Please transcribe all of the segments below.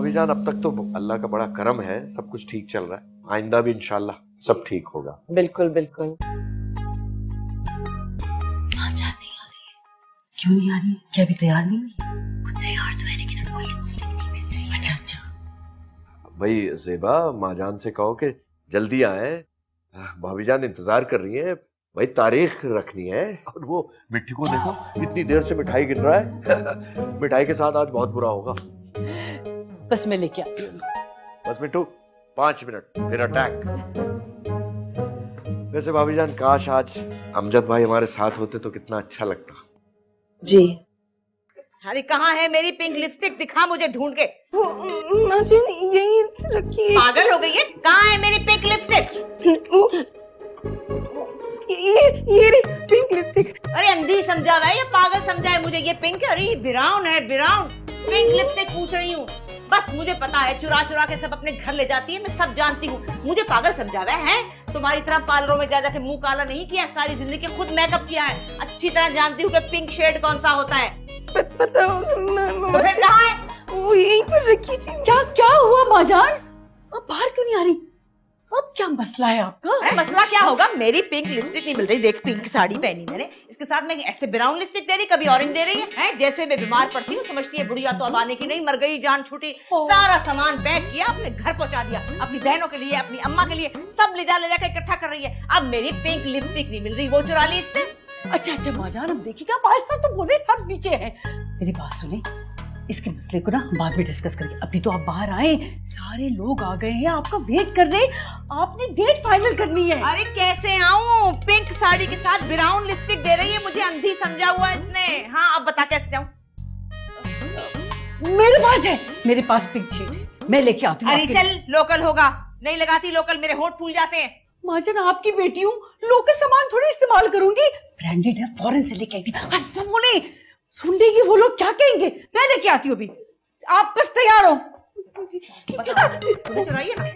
भाभी जान, अब तक तो अल्लाह का बड़ा करम है, सब कुछ ठीक चल रहा है। आइंदा भी इंशाल्लाह सब ठीक होगा। बिल्कुल बिल्कुल। माजान नहीं आ रही है। क्यों नहीं आ रही है? क्या अभी तैयार नहीं हुई? तैयार तो है लेकिन उनको लिपस्टिक नहीं मिल रही। अच्छा अच्छा। भाई जेबा, माजान से कहो कि जल्दी आए, भाभी जान इंतजार कर रही है भाई, तारीख रखनी है। और वो मिट्टी को देखो, इतनी देर से मिठाई गिन रहा है। मिठाई के साथ आज बहुत बुरा होगा। बस मैं लेके आती हूँ। बस मिट्टू 5 मिनट फिर अटैक। वैसे भाभी जान, काश आज अमजद भाई हमारे साथ होते तो कितना अच्छा लगता। जी। अरे कहाँ है मेरी पिंक लिपस्टिक? दिखा मुझे ढूंढ के। माजान यही रखी है। पागल हो गई है? कहाँ है मेरी पिंक लिपस्टिक? ये रही पिंक लिपस्टिक। अरे अंधी समझा हुआ है या पागल समझा है मुझे? ये पिंक है। अरे ये ब्राउन है, ब्राउन। पिंक लिपस्टिक पूछ रही हूँ। बस मुझे पता है, चुरा चुरा के सब अपने घर ले जाती है, मैं सब जानती हूँ। मुझे पागल समझा हुआ है? तुम्हारी तरह पार्लरों में जा जाके मुंह काला नहीं किया, सारी जिंदगी खुद मेकअप किया है। अच्छी तरह जानती हूँ कि पिंक शेड कौन सा होता है। पता होगा। तो फिर कहाँ है? वो यहीं पर रखी थी। क्या हुआ माजान? अब बाहर क्यों नहीं आ रही? अब क्या मसला है आपका? अरे मसला क्या होगा? मेरी पिंक लिपस्टिक नहीं मिल रही। देख, पिंक साड़ी पहनी मैंने, इसके साथ मैं ऐसे ब्राउन लिपस्टिक दे रही, कभी ऑरेंज दे रही है। जैसे मैं बीमार पड़ती हूँ समझती है बुढ़िया तो अब आने की नहीं, मर गई, जान छूटी। सारा सामान पैक किया, अपने घर पहुंचा दिया, अपनी बहनों के लिए, अपनी अम्मा के लिए, सब ले जा इकट्ठा कर रही है। अब मेरी पिंक लिपस्टिक नहीं मिल रही, वो चुरा ली इससे। अच्छा माजान, अब देखिएगा आहिस्ता तो बोले, सब नीचे है। मेरी बात सुने, इसके मसले को ना हम बाद में डिस्कस करेंगे। अभी तो आप बाहर आए, सारे लोग आ गए हैं, आपका वेट कर रहे हैं, आपने डेट फाइनल करनी है। अरे कैसे आऊं? पिंक साड़ी के साथ ब्राउन लिपस्टिक दे रही है, मुझे अंधी समझा हुआ है इसने। हाँ अब बता कैसे जाऊं? मेरे पास पिंक शीट है, मैं लेके आती हूँ। अरे चल, लोकल होगा। नहीं लगाती लोकल, मेरे होंठ फूल जाते हैं। माजन आपकी बेटी हूँ, लोकल सामान थोड़ी इस्तेमाल करूंगी, ब्रांडेड है, फॉरेन से लेके आई थी। सब बोले, सुन लेंगे वो लोग क्या कहेंगे। मैं लेके आती हूँ अभी, आप बस तैयार हो। चुराइए ना।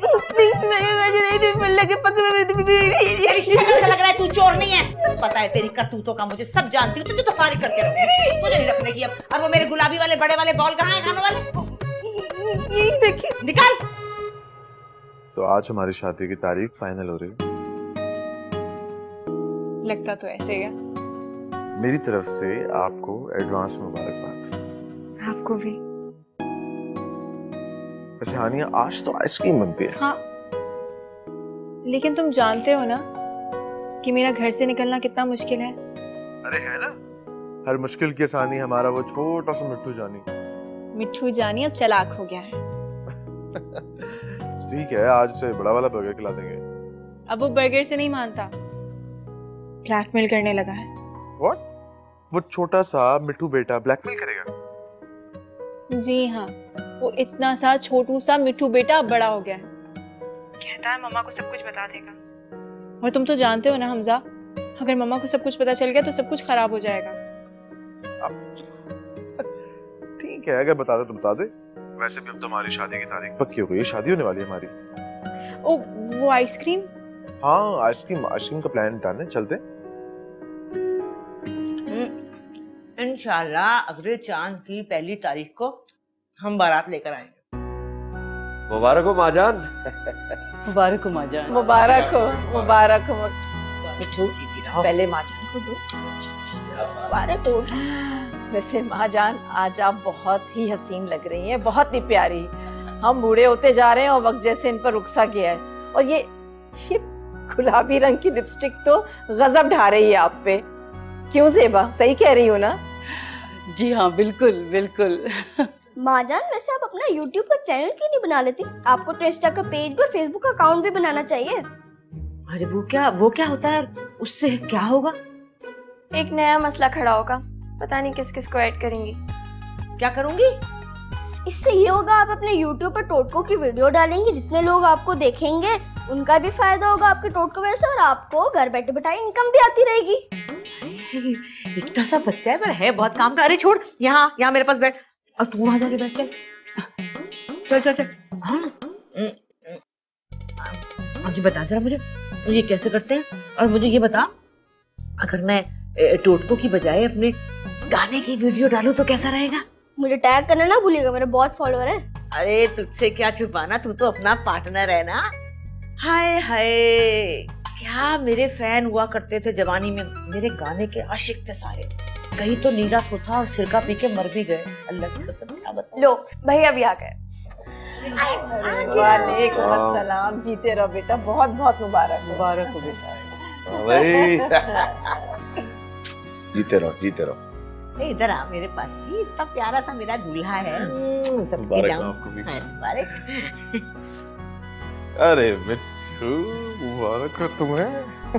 लग रहा है तू चोर नहीं है। पता है तेरी करतूतों का, मुझे सब जानती हूँ। तुझे तो फारिग करके रखूंगी, मुझे नहीं रखने की अब। और वो मेरे गुलाबी वाले बड़े वाले बॉल कहाँ है खाने वाले? यही देखिए। निकाल। तो आज हमारी शादी की तारीख फाइनल हो रही है। लगता तो ऐसे ही है। मेरी तरफ से आपको एडवांस मुबारकबाद। आपको भी। वैसे हानिया, आज तो आइसक्रीम बनती है। हाँ, लेकिन तुम जानते हो ना कि मेरा घर से निकलना कितना मुश्किल है। अरे है ना, हर मुश्किल की आसानी हमारा वो छोटा सा मिट्टू जानी। मिट्टू जानी अब चालाक हो गया है। ठीक है, आज से बड़ा वाला बर्गर खिला देंगे। अब वो बर्गर से नहीं मानता, ब्लैकमेल करने लगा है। What? वो छोटा सा मिट्टू बेटा ब्लैकमेल करेगा? जी हाँ, वो इतना सा छोटू सा मिट्टू बेटा अब बड़ा हो गया है। कहता है मम्मा को सब कुछ बता देगा। और तुम तो जानते हो ना हमजा, अगर मम्मा को सब कुछ पता चल गया तो सब कुछ खराब हो जाएगा। ठीक है, अगर बता दे तो बता दे। वैसे भी अब तो हमारी शादी की तारीख पक्की हो गई है, शादी होने वाली है हमारी। ओ, वो आइसक्रीम? हाँ, आइसक्रीम का प्लान डन है, चलते। इंशाल्लाह अगले चांद की पहली तारीख को हम बारात लेकर आएंगे। मुबारक हो माजान। मुबारक हो माजान। मुबारक हो, मुबारक हो। पहले माजान को दो। मुबारक हो। वैसे माजान, आज आप बहुत ही हसीन लग रही हैं, बहुत ही प्यारी। हम बूढ़े होते जा रहे हैं और वक्त जैसे इन पर रुखसा गया है। और ये गुलाबी रंग की लिपस्टिक तो गजब ढा रही है आप पे। क्यों ज़ेबा, सही कह रही हो ना? जी हाँ, बिल्कुल बिल्कुल। माजान, वैसे आप अपना YouTube का चैनल क्यों नहीं बना लेती? आपको तो इंस्टा का पेज और फेसबुक अकाउंट भी बनाना चाहिए। अरे वो क्या होता है? उससे क्या होगा? एक नया मसला खड़ा होगा, पता नहीं किस किस को ऐड करेंगी। क्या करूंगी? इससे ये होगा, आप अपने YouTube पर टोटकों की वीडियो डालेंगे, जितने लोग आपको देखेंगे उनका भी फायदा होगा आपके टोटकों वजह से, और आपको घर बैठे बैठाए इनकम भी आती रहेगी। इतना सा बच्चा है पर है बहुत काम का। अरे छोड़, यहाँ मेरे पास बैठ, और तू वहां जाके बैठ। चल। हाँ, मुझे बता जरा, मुझे ये कैसे करते हैं। और मुझे ये बता, अगर मैं टोटकों की बजाय अपने गाने की वीडियो डालूं तो कैसा रहेगा? मुझे टैग करना ना भूलिएगा, मेरे बहुत फॉलोअर हैं। अरे तुझसे क्या छुपाना, तू तो अपना पार्टनर है ना। हाय हाय, क्या मेरे फैन हुआ करते थे जवानी में, मेरे गाने के आशिक थे सारे। कहीं तो नीला सोता और सिरका पी के मर भी गए। अल्लाह की कसम, क्या बताऊं। लो भैया भी आ गए। वालेकुम अस्सलाम। जीते रहो बेटा, बहुत बहुत मुबारक मुबारक हो बेटा। भाई जीते रहो जीते रहो। इधर आ मेरे पास, ये इतना प्यारा सा मेरा दूल्हा है। मुबारक हो आपको भी। मुबारक। अरे मिट्टू, मुबारक हो तुम्हें।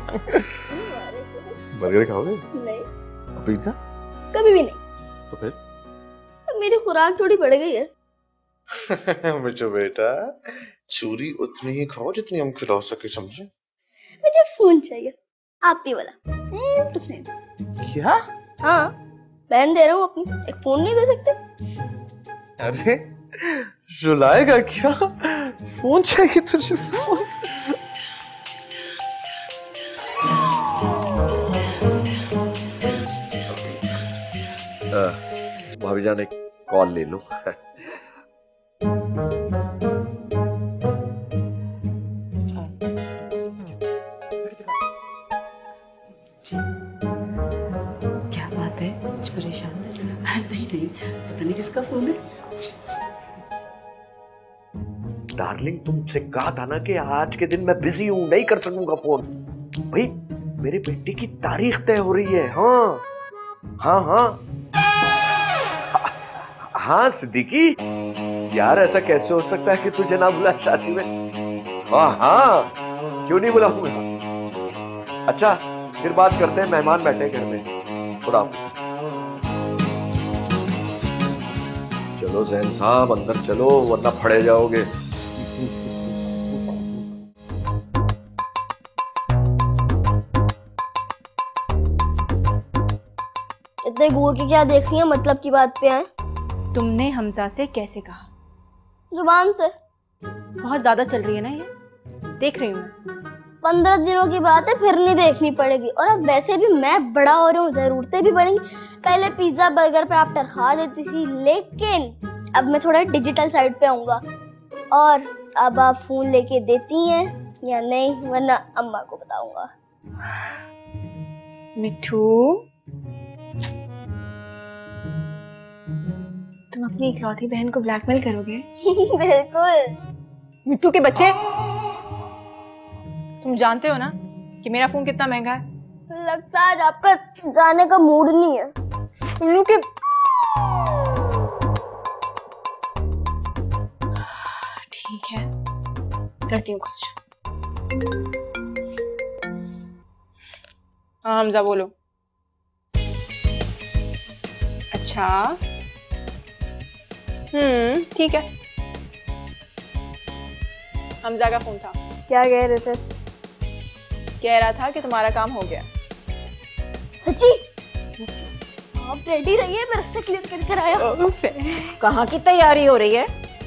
बर्गर खाओगे? नहीं, पिज्जा? कभी भी नहीं। तो फिर? अब मेरी खुराक थोड़ी बढ़ गई है। मिट्टू बेटा, चूरी उतनी ही खाओ जितनी हम खिला सके, समझे? मुझे फोन चाहिए, आप ही वाला, सेम टू सेम। क्या? हाँ, बहन दे रहा हूँ अपनी, एक फोन नहीं दे सकते? अरे रुलाएगा क्या? फोन चाहिए तुझे? फोन? भाभी जान एक कॉल ले लो। क्या बात है, कुछ परेशान है? नहीं नहीं, पता नहीं किसका फोन है। डार्लिंग तुमसे कहा था ना कि आज के दिन मैं बिजी हूं, नहीं कर सकूंगा फोन। भाई मेरे बेटे की तारीख तय हो रही है। हाँ हाँ हाँ हाँ सिद्दीकी यार, ऐसा कैसे हो सकता है कि तुझे ना बुला शादी में? हाँ हाँ, क्यों नहीं बुलाऊंगा। अच्छा फिर बात करते हैं, मेहमान बैठे घर में। खुदा हाफिज। चलो जैन साहब अंदर चलो, वरना फड़े जाओगे। इतने घूर के क्या देख रही है, मतलब की बात पे आए। तुमने हमजा से कैसे कहा? जुबान से। बहुत ज्यादा चल रही है ना ये, देख रही हूँ मैं। 15 दिनों की बात है, फिर नहीं देखनी पड़ेगी। और अब वैसे भी मैं बड़ा हो रहा हूँ, जरूरतें भी बढ़ेंगी। पहले पिज्जा बर्गर पे आप तनख्वाह देती थी, लेकिन अब मैं थोड़ा डिजिटल साइड पे आऊंगा। और अब आप फोन लेके देती हैं या नहीं, वरना अम्मा को बताऊंगा। मिठू, तुम अपनी इकलौती बहन को ब्लैकमेल करोगे? बिल्कुल। मिठू के बच्चे, तुम जानते हो ना कि मेरा फोन कितना महंगा है? लगता है आज आपका जाने का मूड नहीं है। उल्लू के। ठीक है, करती हूँ कुछ। हाँ हमजा बोलो। अच्छा ठीक है। हमजा का फोन था। क्या कह रहे थे? कह रहा था कि तुम्हारा काम हो गया। सच्ची? आप रेडी रहिए, मैं रास्ता क्लियर कर कर आया। कहाँ की तैयारी हो रही है?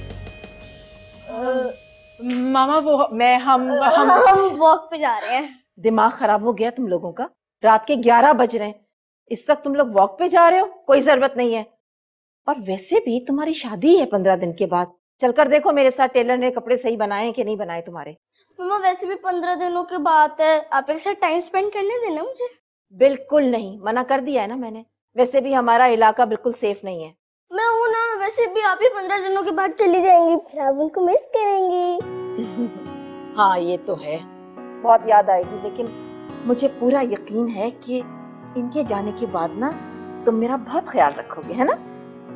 मामा वो मैं हम वॉक पे जा रहे हैं। दिमाग खराब हो गया तुम लोगों का? रात के 11 बज रहे हैं, इस वक्त तुम लोग वॉक पे जा रहे हो? कोई जरूरत नहीं है। और वैसे भी तुम्हारी शादी है 15 दिन के बाद। चलकर देखो मेरे साथ टेलर ने कपड़े सही बनाए कि नहीं बनाए तुम्हारे। मम्मा वैसे भी 15 दिनों की बात है, आप एक साथ टाइम स्पेंड करने देना मुझे। बिल्कुल नहीं, मना कर दिया है ना मैंने। वैसे भी हमारा इलाका बिल्कुल सेफ नहीं है। मैं हूं ना, वैसे भी आप ही 15 दिनों के बाद चली जाएंगी, फिर आप उनको मिस करेंगी। हाँ ये तो है, बहुत याद आएगी, लेकिन मुझे पूरा यकीन है कि इनके जाने के बाद ना तुम मेरा बहुत ख्याल रखोगे, है ना?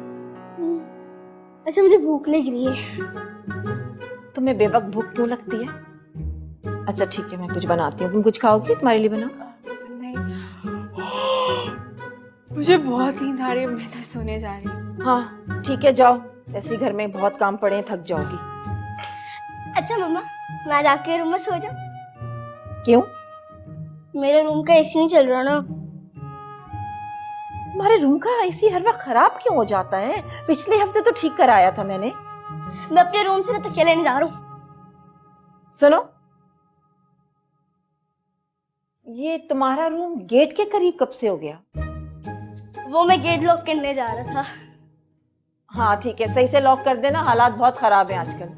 अच्छा मुझे भूख लग रही है। तुम्हें बेवक्त भूख क्यों लगती है? अच्छा ठीक है, मैं कुछ बनाती हूँ, तुम कुछ खाओगी? तुम्हारे लिए बनाओ। नहीं, मुझे बहुत नींद आ रही है, मैं तो सोने जा रही हूँ। हाँ ठीक है, जाओ, ऐसे घर में बहुत काम पड़े हैं, थक जाओगी। अच्छा मम्मा, मैं आज आपके रूम में सो जाऊं? क्यों? मेरे रूम का एसी नहीं चल रहा ना। तुम्हारे रूम का एसी हर वक्त खराब क्यों हो जाता है? पिछले हफ्ते तो ठीक कराया था मैंने। मैं अपने रूम से तकिया लेने जा रहा हूँ। सुनो, ये तुम्हारा रूम गेट के करीब कब से हो गया? वो मैं गेट लॉक करने जा रहा था। हाँ ठीक है, सही से लॉक कर देना, हालात बहुत खराब हैं आजकल।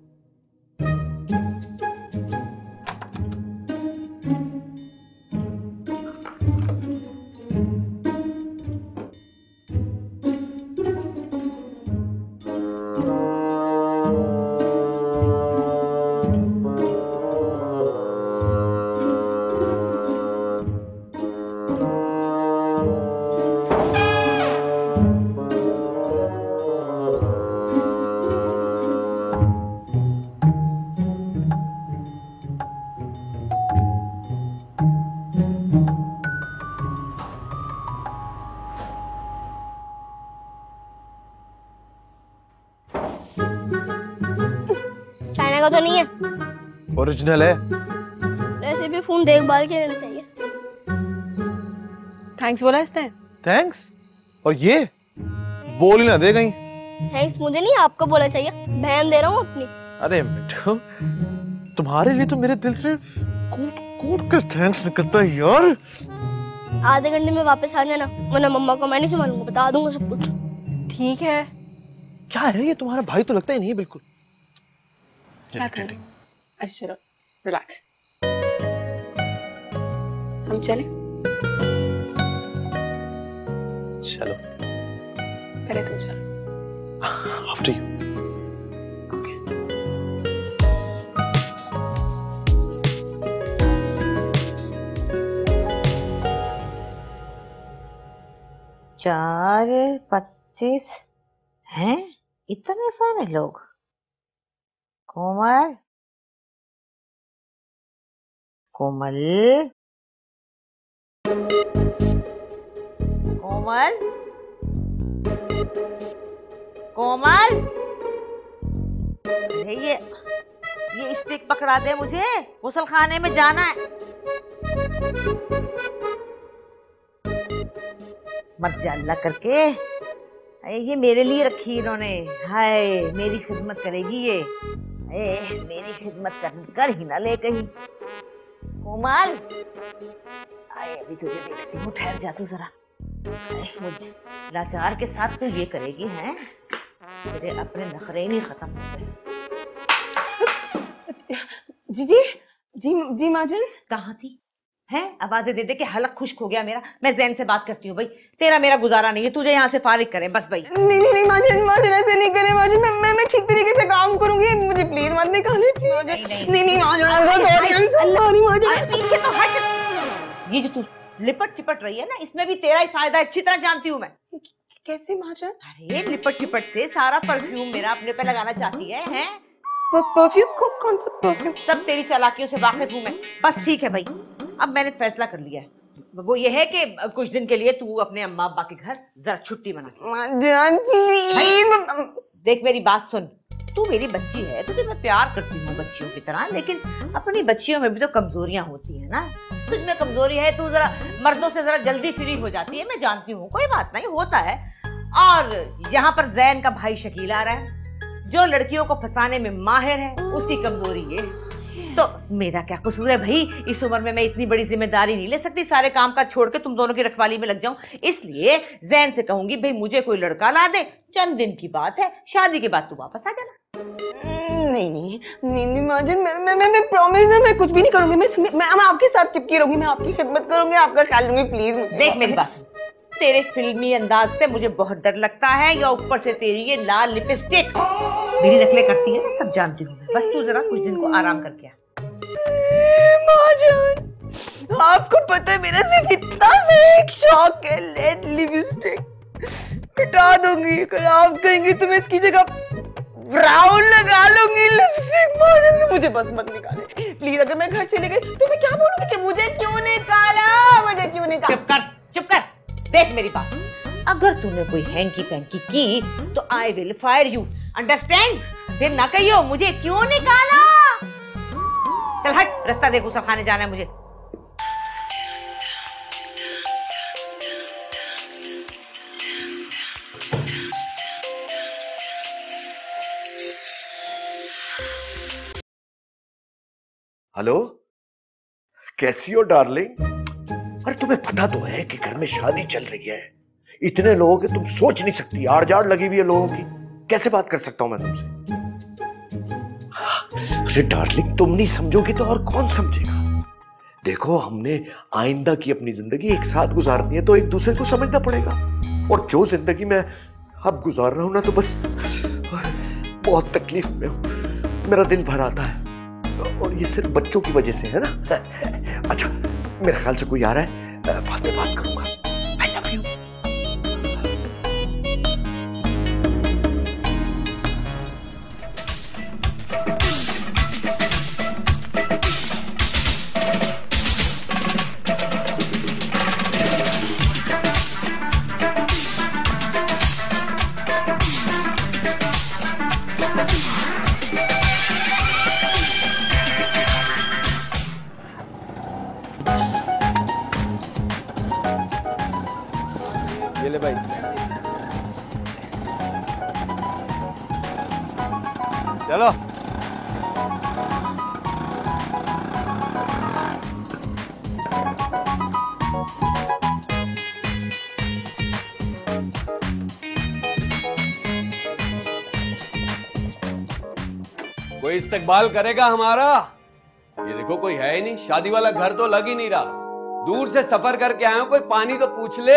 चाइना का तो नहीं है, ओरिजिनल है। वैसे भी फोन देखभाल के लेना चाहिए। थैंक्स बोला इसने। थैंक्स? और ये बोल ही ना दे कहीं। थैंक्स मुझे नहीं, आपको बोलना चाहिए, बहन दे रहा हूँ अपनी। अरे मिठू, तुम्हारे लिए तो मेरे दिल से कूट कूट कर थैंक्स निकलता है यार। आधे घंटे में वापस आ जाना, वरना मम्मा को मैं नहीं संभालूंगा, बता दूंगा सब कुछ। ठीक है। क्या है ये, तुम्हारा भाई तो लगता ही नहीं है बिल्कुल। क्या कर रहे? अच्छा चलो रिलैक्स, हम चलें? चलो पहले तुम चलो। After you. चार 25 हैं, इतने सारे लोग। कोमल, कोमल, कोमल, कोमल, अरे ये स्टिक पकड़ा दे मुझे, गुसल खाने में जाना है। मत जा अल्लाह करके, ये मेरे लिए रखी इन्होंने। हाय मेरी खिदमत करेगी ये, मेरी खिदमत कर ही ना ले कहीं। कोमल, आए अभी तुझे देखती हूँ, ठहर जा तू जरा। मुझे लाचार के साथ तू ये करेगी हैं, तेरे अपने नखरे ही नहीं खत्म होते। जी माजन कहाँ थी हैं? आवाजें दे दे के हलक खुश्क हो गया मेरा। मैं जैन से बात करती हूँ भाई, तेरा मेरा गुजारा नहीं है, तुझे यहाँ से फारिग करें बस भाई। नहीं माजन ऐसे नहीं करे माजन, मैं ठीक तरीके से काम करूंगी, मुझे प्लीज मत निकाले माजन। नहीं माजन, पीछे तो हट। ये जो तू लिपट चिपट रही है ना, इसमें भी तेरा ही फायदा अच्छी तरह जानती हूँ मैं। कैसे माजन? अरे लिपट चिपट से सारा परफ्यूम मेरा अपने पे लगाना चाहती है हैं? परफ्यूम? कौन सा परफ्यूम? सब तेरी चालाकियों से वाकिफ हूँ मैं। बस ठीक है भाई, अब मैंने फैसला कर लिया है, वो ये है कि कुछ दिन के लिए तू अपने अम्मा अब्बा के घर जरा छुट्टी मना। देख मेरी बात सुन, तू मेरी बच्ची है, तुझे मैं प्यार करती हूँ बच्चियों की तरह, लेकिन अपनी बच्चियों में भी तो कमजोरियां होती है ना। तुझ में कमजोरी है, तू जरा मर्दों से जरा जल्दी फ्री हो जाती है, मैं जानती हूँ, कोई बात नहीं, होता है। और यहाँ पर जैन का भाई शकील आ रहा है, जो लड़कियों को फंसाने में माहिर है, उसकी कमजोरी ये। तो मेरा क्या कसूर है भाई, इस उम्र में मैं इतनी बड़ी जिम्मेदारी नहीं ले सकती, सारे काम काज छोड़ के तुम दोनों की रखवाली में लग जाऊं। इसलिए जैन से कहूंगी भाई मुझे कोई लड़का ला दे, चंद दिन की बात है, शादी के बाद तू वापस आ जाना। नहीं माजन, मैं प्रॉमिस है, मैं कुछ भी नहीं करूंगी, मैं आपके साथ चिपकी रहूंगी, मैं आपकी खिदमत करूंगी, आपका ख्याल लूंगी, प्लीज। देख मेरी बात, तेरे फिल्मी अंदाज से मुझे बहुत डर लगता है, या ऊपर से तेरी ये लाल लिपस्टिक मेरी नकलें करती है ना, सब जानती हूँ। बस तू जरा कुछ दिन को आराम करके आ। माजन, आपको पता है मेरा सिर्फ इतना एक शौक है, लेड लिपस्टिक मिटा दूंगी, अगर आप कहेंगे तो मैं इसकी जगह ब्राउन लगा लूंगी लिपस्टिक। माजन मुझे बस मत निकाले प्लीज, अगर मैं घर चली गई तो मैं क्या बोलूंगी कि मुझे क्यों निकाला, मुझे क्यों निकाला। चुप कर। देख मेरी बात, अगर तूने कोई हैंकी पैंकी की तो I will fire you, understand? फिर ना कहियो मुझे क्यों निकाला। चल हट, रास्ता देख, गुस्सा खाने जाना है मुझे। हेलो, कैसी हो डार्लिंग? अरे तुम्हें पता तो है कि घर में शादी चल रही है, इतने लोगों के तुम सोच नहीं सकती, आड़ जाड़ लगी हुई है लोगों की। कैसे बात कर सकता हूं मैं तुमसे? अरे डार्लिंग, तुम नहीं समझोगी तो और कौन समझेगा? देखो, हमने आइंदा की अपनी जिंदगी एक साथ गुजारनी है तो एक दूसरे को समझना पड़ेगा। और जो जिंदगी मैं अब गुजार रहा हूं ना, तो बस बहुत तकलीफ में हूं। मेरा दिल भर आता है और ये सिर्फ बच्चों की वजह से है ना। अच्छा, मेरे ख्याल से कोई आ रहा है, बाद में बात करूंगा। I love you. ये ले भाई। चलो। कोई इस्तकबाल करेगा हमारा? ये देखो, कोई है ही नहीं, शादी वाला घर तो लग ही नहीं रहा। दूर से सफर करके आए हो, कोई पानी तो पूछ ले।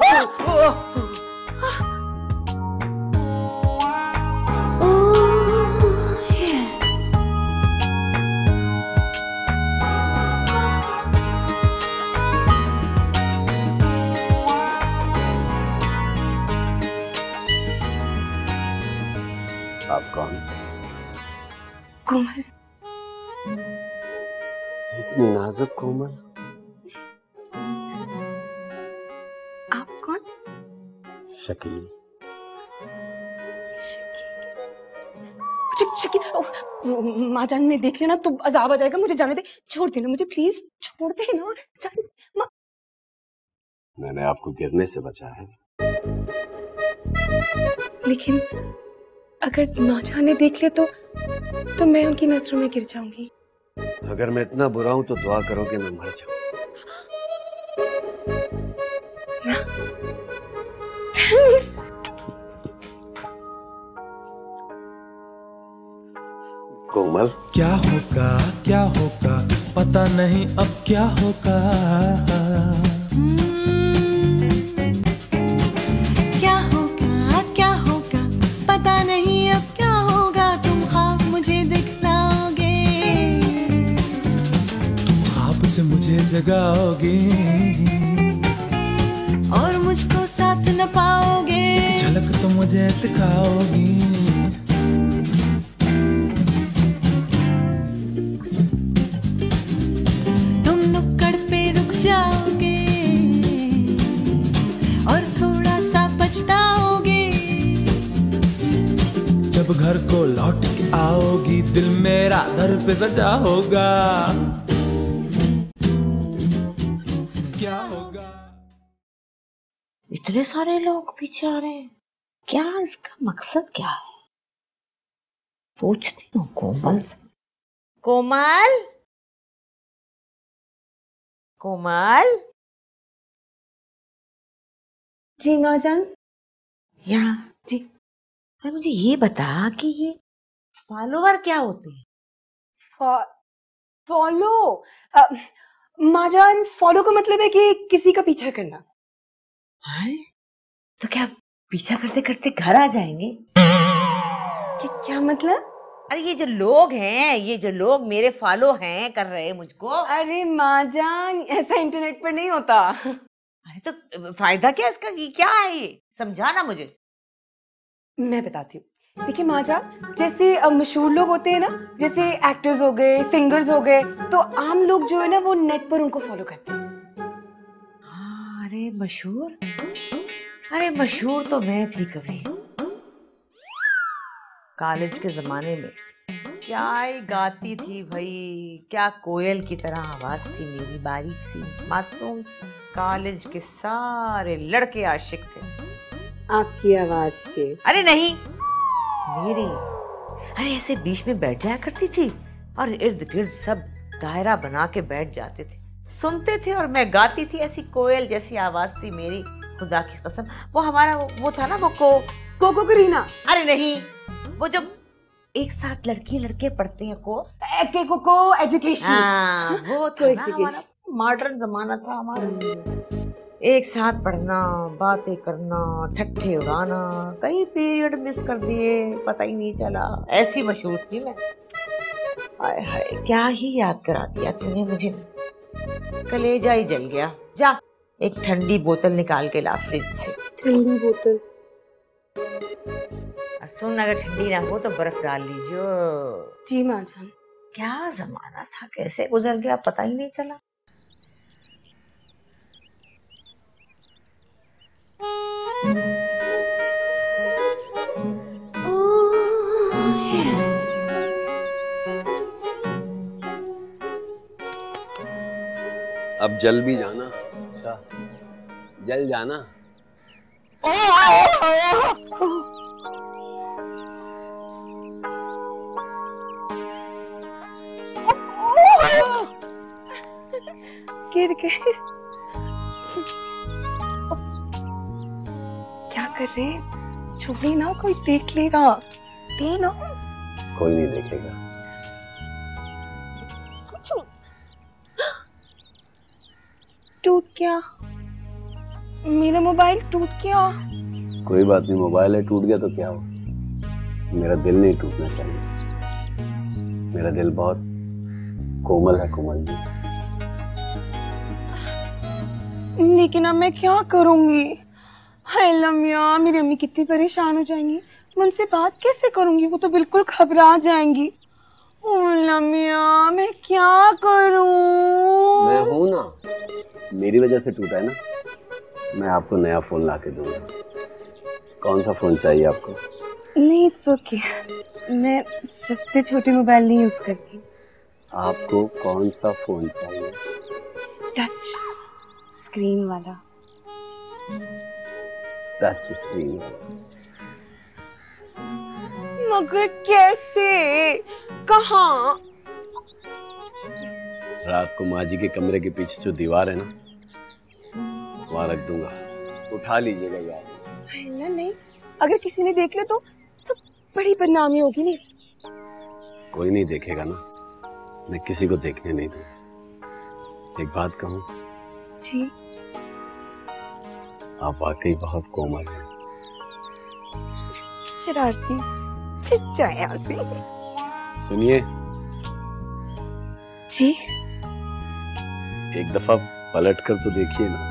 आप कौन? कोमल। इतनी नाजुक कोमल। आप कौन? शकील। शकील, माँ जान ने देख लेना तो अजाब आ जाएगा। मुझे जाने दे, छोड़ देना मुझे, प्लीज छोड़ देना। माँ, मैंने आपको गिरने से बचाया है। लेकिन अगर माँ जान ने देख ले तो मैं उनकी नजरों में गिर जाऊंगी। अगर मैं इतना बुरा हूं तो दुआ करो कि मैं मर जाऊं। कोमल, क्या होगा पता नहीं अब क्या होगा। क्या होगा पता नहीं अब क्या होगा। तुम ख्वाब मुझे दिखलाओगे, तुम ख्वाब से मुझे जगाओगे और मुझको साथ न पाओगे। झलक तो मुझे दिखाओगी। तुम नुक्कड़ पे रुक जाओगे और थोड़ा सा पछताओगे। जब घर को लौट के आओगी, दिल मेरा दर पे सजा होगा। क्या होगा? इतने सारे लोग पीछे आ रहे हैं, क्या इसका मकसद क्या है? पूछती हूँ कोमल से। कोमल, कोमल। जी माँ जान। यहाँ जी। अरे मुझे ये बता कि ये फॉलोवर क्या होते हैं? फॉलो? माँ जान, फॉलो का मतलब है कि किसी का पीछा करना। है? तो क्या पीछा करते करते घर आ जाएंगे? क्या मतलब? अरे ये जो लोग हैं, ये जो लोग मेरे फॉलो हैं कर रहे हैं मुझको। अरे माँ जान, ऐसा इंटरनेट पर नहीं होता। अरे तो फायदा क्या इसका? क्या है ये? समझाना मुझे। मैं बताती हूँ। देखिए माँ जान, जैसे मशहूर लोग होते हैं ना, जैसे एक्टर्स हो गए, सिंगर्स हो गए, तो आम लोग जो है ना वो नेट पर उनको फॉलो करते हैं। हाँ, अरे मशहूर, अरे मशहूर तो मैं थी कभी कॉलेज के जमाने में। क्या ही गाती थी भाई, क्या कोयल की तरह आवाज थी मेरी, बारीक सी मासूम। कॉलेज के सारे लड़के आशिक थे आपकी आवाज के। अरे नहीं, मेरी। अरे ऐसे बीच में बैठ जाया करती थी और इर्द गिर्द सब दायरा बना के बैठ जाते थे, सुनते थे और मैं गाती थी। ऐसी कोयल जैसी आवाज थी मेरी। खुदा की कसम, वो हमारा वो था ना, वो कोको करीना। अरे नहीं, वो जब एक साथ लड़की लड़के पढ़ते हैं को एजुकेशन। हाँ, वो था ना education। हमारा मॉडर्न जमाना था हमारा। एक साथ पढ़ना, बातें करना, ठट्ठे उड़ाना, कई पीरियड मिस कर दिए, पता ही नहीं चला। ऐसी मशहूर थी मैं। हाय हाय, क्या ही याद करा दिया तूने मुझे, कलेजा ही जल गया। जा एक ठंडी बोतल निकाल के ला फ्रिज से। ठंडी बोतल? सुन, अगर ठंडी ना हो तो बर्फ डाल लीजिए। जी माँ जान। क्या जमाना था, कैसे गुजर गया पता ही नहीं चला। अब जल भी जाना। अच्छा, जल जाना। गिर गए। क्या कर रहे हैं? छोड़ी ना, कोई देख लेगा। दे ना। कोई नहीं देखेगा। टूट गया मेरा मोबाइल, टूट गया। कोई बात नहीं, मोबाइल है, टूट गया तो क्या हो, मेरा दिल नहीं टूटना चाहिए। मेरा दिल बहुत कोमल है कोमल जी। लेकिन अब मैं क्या करूंगी? हाय लम्या, मेरी अम्मी कितनी परेशान हो जाएंगी। मैं उनसे बात कैसे करूंगी? वो तो बिल्कुल घबरा जाएंगी। ओ लम्या, मैं क्या करूं? मैं हूं ना, मेरी वजह से टूटा है ना। मैं आपको नया फोन ला के दूंगा। कौन सा फोन चाहिए आपको? नहीं, ओके, मैं सबसे छोटी मोबाइल नहीं यूज करती। आपको कौन सा फोन चाहिए? टच स्क्रीन वाला। टच स्क्रीन वाला? मगर कैसे? कहाँ? रात को माँ जी के कमरे के पीछे जो दीवार है ना, वहां रख दूंगा, उठा लीजिएगा यार। नहीं, अगर किसी ने देख ले तो बड़ी बदनामी होगी। नहीं, कोई नहीं देखेगा ना, मैं किसी को देखने नहीं दूंगा। एक बात कहूं जी? आप वाकई बहुत कोमल हैं। शरारती, चिच्चा से। सुनिए जी? एक दफा पलट कर तो देखिए ना।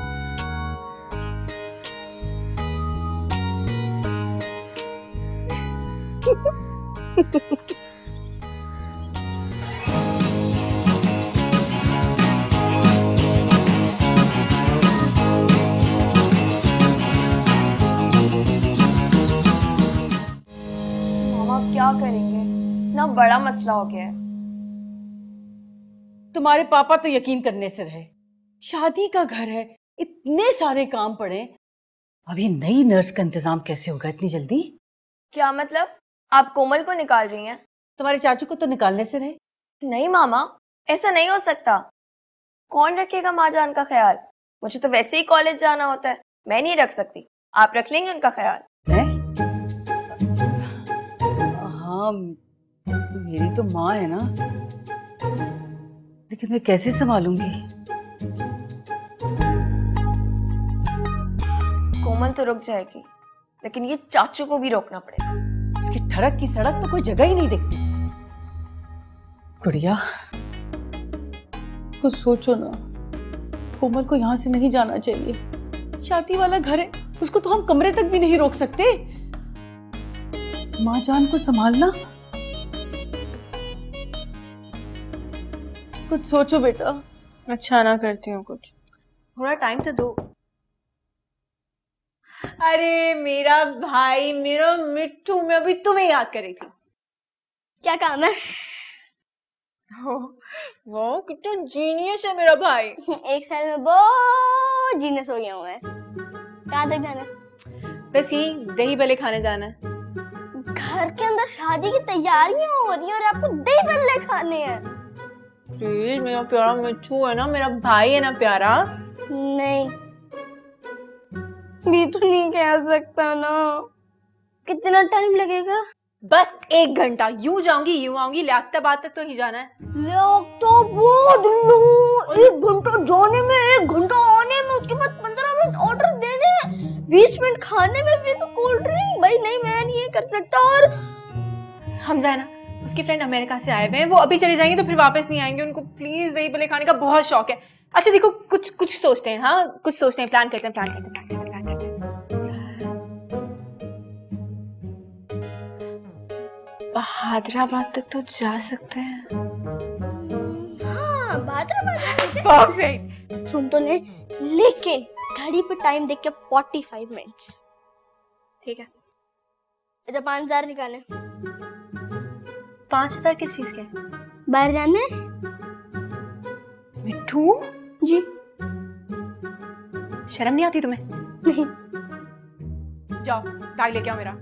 मामा क्या करेंगे? ना बड़ा मसला हो गया है। तुम्हारे पापा तो यकीन करने से रहे। शादी का घर है, इतने सारे काम पड़े, अभी नई नर्स का इंतजाम कैसे होगा इतनी जल्दी? क्या मतलब? आप कोमल को निकाल रही हैं? तुम्हारे चाचू को तो निकालने से रहे। नहीं मामा, ऐसा नहीं हो सकता। कौन रखेगा माँ जान का ख्याल? मुझे तो वैसे ही कॉलेज जाना होता है, मैं नहीं रख सकती। आप रख लेंगे उनका ख्याल? मैं? हाँ, मेरी तो माँ है ना, लेकिन मैं कैसे संभालूंगी? कोमल तो रुक जाएगी, लेकिन ये चाचू को भी रोकना पड़ेगा। इसकी ठड़क की सड़क तो कोई जगह ही नहीं दिखती। गुड़िया, कुछ सोचो ना। कोमल को यहाँ से नहीं जाना चाहिए। शादी वाला घर है, उसको तो हम कमरे तक भी नहीं रोक सकते। माँ जान को संभालना। कुछ सोचो बेटा। अच्छा, ना करती हूँ कुछ, थोड़ा टाइम तो दो। अरे मेरा भाई, मेरा मिट्टू, मैं अभी तुम्हें याद कर रही थी। क्या काम है? वो कितना जीनियस है मेरा भाई। एक साल में बहुत जीनियस हो गया हूँ मैं। कहाँ तक जाना है? बस यही दही भल्ले खाने जाना है। घर के अंदर शादी की तैयारियां हो रही है और आपको दही भल्ले खाने हैं। प्लीज, मेरा प्यारा मिट्टू है ना, मेरा भाई है ना प्यारा। नहीं, ये तो नहीं कह सकता ना। कितना टाइम लगेगा? बस 1 घंटा। यूं जाऊंगी यूं आऊंगी, लियाकताबाद तक तो ही जाना है। लियाकताबाद? 1 घंटा जाने में, 1 घंटा आने में, उसके बाद 15 मिनट ऑर्डर देने में, 20 मिनट खाने में, फिर तो कोल्ड ड्रिंक। भाई नहीं, मैं नहीं ये कर सकता। और हम जाए ना, उसके फ्रेंड अमेरिका से आए हुए हैं, वो अभी चले जाएंगे तो फिर वापस नहीं आएंगे। उनको प्लीज दही भल्ले खाने का बहुत शौक है। अच्छा देखो, कुछ सोचते हैं। हाँ कुछ सोचते हैं, प्लान करते हैं। हैदराबाद तक तो जा सकते हैं। हाँ, हैदराबाद परफेक्ट। सुन तो ले, लेकिन घड़ी पे टाइम देख के 45 मिनट्स। ठीक है। अच्छा 5000 निकाले। 5000 किस चीज के? बाहर जाना है। मिट्ठू जी। शर्म नहीं आती तुम्हें? नहीं। जाओ बैग लेके आओ मेरा।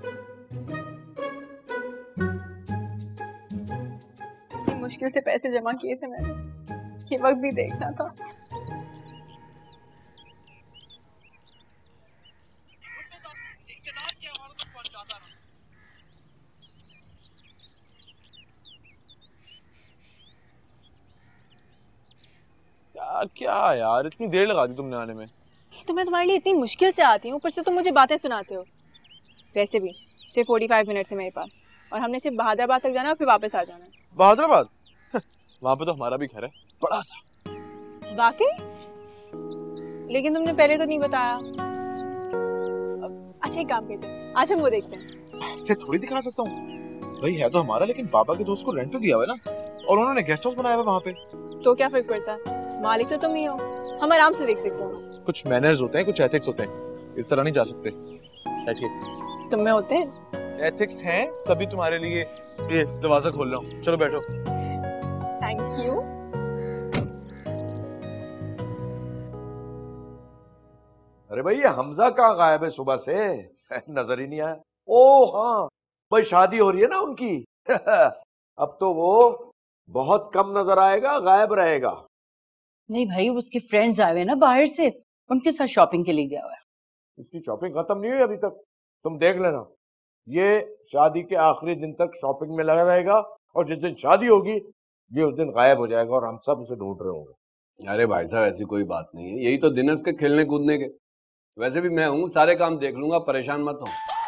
मुश्किल से पैसे जमा किए थे मैंने, ये वक्त भी देखना था। क्या यार, इतनी देर लगा दी तुमने आने में। तो मैं तुम्हारे लिए इतनी मुश्किल से आती हूँ, ऊपर से तुम मुझे बातें सुनाते हो। वैसे भी सिर्फ 45 मिनट है मेरे पास, और हमने सिर्फ बहादुराबाद तक जाना है और फिर वापस आ जाना है। बहादुराबाद? वहाँ पे तो हमारा भी घर है, बड़ा सा। वाकई? लेकिन तुमने पहले तो नहीं बताया। अच्छा एक काम करते हैं, आज हम वो देखते हैं। ऐसे थोड़ी दिखा सकता हूँ भाई, है तो हमारा, लेकिन पापा के दोस्त को रेंट तो दिया हुआ है ना, और उन्होंने गेस्ट हाउस बनाया हुआ वहाँ पे। तो क्या फर्क पड़ता है, मालिक तो तुम ही हो, हम आराम से देख सकते हैं। कुछ मैनर्स होते हैं, कुछ एथिक्स होते हैं, इस तरह नहीं जा सकते। बैठिए। तुम में होते हैं? एथिक्स हैं तभी तुम्हारे लिए ये दरवाजा खोल रहा हूँ। चलो बैठो। Thank you. अरे भाई, ये हमजा कहाँ गायब है सुबह से? नजर ही नहीं आया। ओ हाँ, भाई शादी हो रही है ना उनकी। अब तो वो बहुत कम नजर आएगा, गायब रहेगा। नहीं भाई, उसके फ्रेंड्स आए हुए ना बाहर से, उनके साथ शॉपिंग के लिए गया हुआ है। इसकी शॉपिंग खत्म नहीं हुई अभी तक, तुम देख लेना। ये शादी के आखिरी दिन तक शॉपिंग में लगा रहेगा, और जिस दिन शादी होगी ये उस दिन गायब हो जाएगा, और हम सब उसे ढूंढ रहे होंगे। अरे भाई साहब, ऐसी कोई बात नहीं है, यही तो दिन है उसके खेलने कूदने के। वैसे भी मैं हूँ, सारे काम देख लूंगा, परेशान मत हो।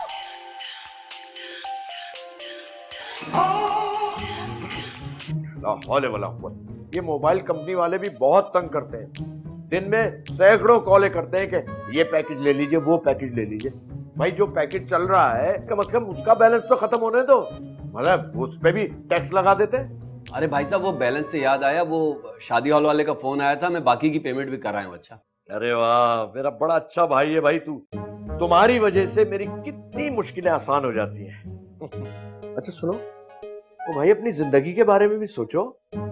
हौले वाला ये मोबाइल कंपनी वाले भी बहुत तंग करते हैं। दिन में सैकड़ों कॉलें करते हैं कि ये पैकेज ले लीजिए, वो पैकेज ले लीजिए। भाई जो पैकेज चल रहा है, कम से कम उसका बैलेंस तो खत्म होने दो, मतलब उस पे भी टैक्स लगा देते हैं। अरे भाई साहब, वो बैलेंस से याद आया, वो शादी हॉल वाले का फोन आया था, मैं बाकी की पेमेंट भी कराया हूँ। अच्छा। अरे वाह, मेरा बड़ा अच्छा भाई है भाई तू। तुम्हारी वजह से मेरी कितनी मुश्किलें आसान हो जाती हैं। अच्छा सुनो, तो भाई अपनी जिंदगी के बारे में भी सोचो।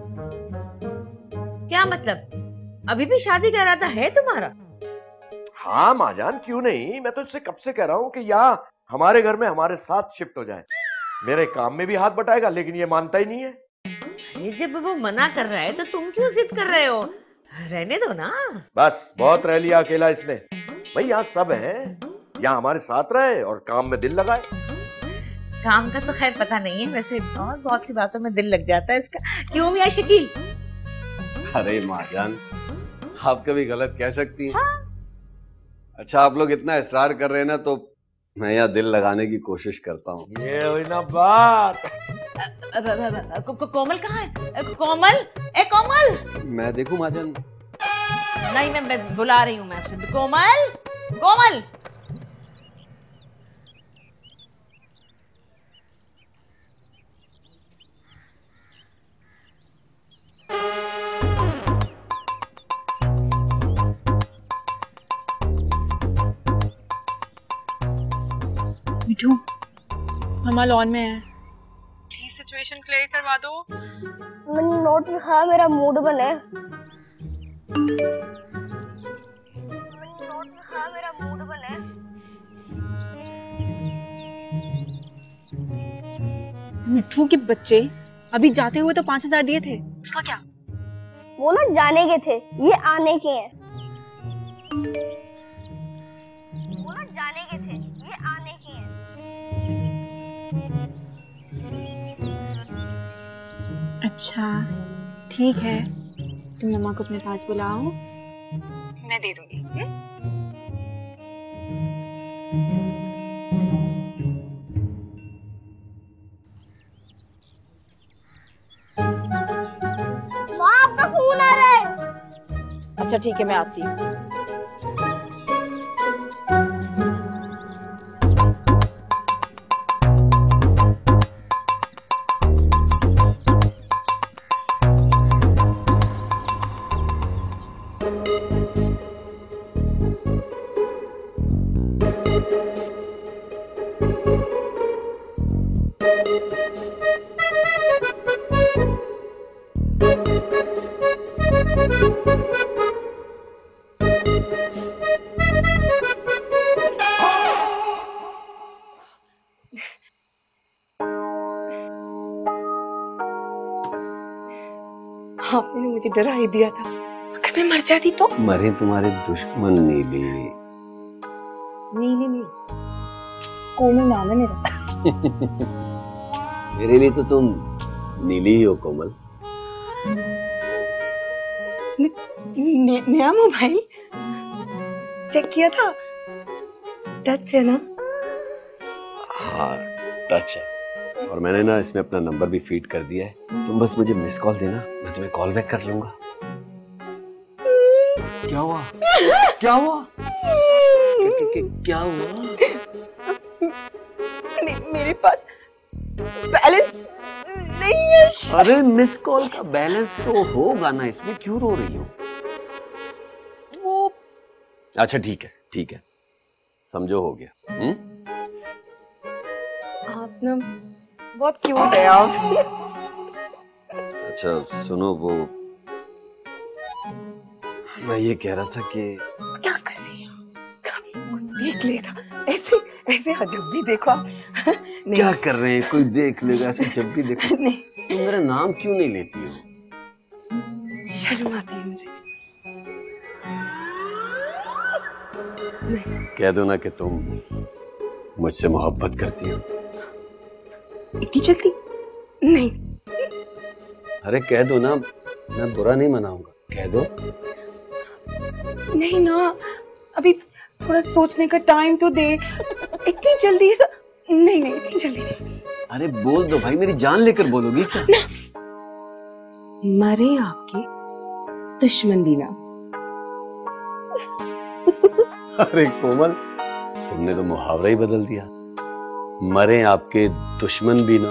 क्या मतलब? अभी भी शादी का इरादा है तुम्हारा? हाँ माजान, क्यों नहीं, मैं तो इससे कब से कह रहा हूँ कि यहाँ हमारे घर में हमारे साथ शिफ्ट हो जाए। मेरे काम में भी हाथ बटाएगा, लेकिन ये मानता ही नहीं है। अरे जब वो मना कर रहा है तो तुम क्यों जिद कर रहे हो? रहने दो ना। बस बहुत रह लिया अकेला इसने। भाई यहाँ सब है, यहाँ हमारे साथ रहे और काम में दिल लगाए। काम का तो खैर पता नहीं है, वैसे और बहुत सी बातों में दिल लग जाता है इसका। क्यों मियां शकील? अरे माजान, आप कभी गलत कह सकती हैं। हाँ? अच्छा, आप लोग इतना इसरार कर रहे हैं ना, तो मैं यहाँ दिल लगाने की कोशिश करता हूँ। ये हुई ना बात। कोमल कहाँ है? कोमल, ए कोमल। मैं देखूं माजान? नहीं, मैं बुला रही हूँ मैं आपसे। कोमल, कोमल। मिठू, हम लॉन में हैं, प्लीज सिचुएशन क्लियर करवा दो। मैंने नोट लिखा, मेरा मूड बने। मेरा मूड बने। मिठू के बच्चे, अभी जाते हुए तो 5000 दिए थे, उसका क्या? वो ना जाने के थे, ये आने के हैं। वो ना अच्छा ठीक है, तुम मम्मा को अपने पास बुलाओ, मैं दे दूंगी। माँ आपका फोन आ रहा है। अच्छा ठीक है, मैं आती हूँ। आपने मुझे डरा ही दिया था, अगर मैं मर जाती तो। मरे तुम्हारे दुश्मन नीली। नीली नहीं, कोमल नाम है मेरा। मेरे लिए तो तुम नीली ही हो कोमल। नया मोबाइल चेक किया था, टच है ना? हाँ टच है, और मैंने ना इसमें अपना नंबर भी फीड कर दिया है। तुम बस मुझे मिस कॉल देना, मैं तुम्हें कॉल बैक कर लूंगा। क्या हुआ? क्या हुआ? क्या हुआ? मेरे पास बैलेंस नहीं है। अरे मिस कॉल का बैलेंस तो होगा ना, इसमें क्यों रो रही हो? वो अच्छा ठीक है, समझो हो गया। आप ना बहुत क्यूट है आप। अच्छा सुनो, वो मैं ये कह रहा था कि क्या कर रही हो? देख लेगा, ऐसे ऐसे जब भी देखो आप। क्या कर रहे हैं, कोई देख लेगा ऐसे जब भी देखो। नहीं, तुम मेरा नाम क्यों नहीं लेती हो? शर्म आती है मुझे। कह दो ना कि तुम मुझसे मोहब्बत करती हो। इतनी जल्दी नहीं। अरे कह दो ना, मैं बुरा नहीं मनाऊंगा, कह दो। नहीं ना, अभी थोड़ा सोचने का टाइम तो दे। इतनी जल्दी नहीं, इतनी जल्दी नहीं। अरे बोल दो भाई, मेरी जान लेकर बोलोगी क्या? मरे आपके दुश्मन भी ना। अरे कोमल, तुमने तो मुहावरा ही बदल दिया। मरे आपके दुश्मन भी ना।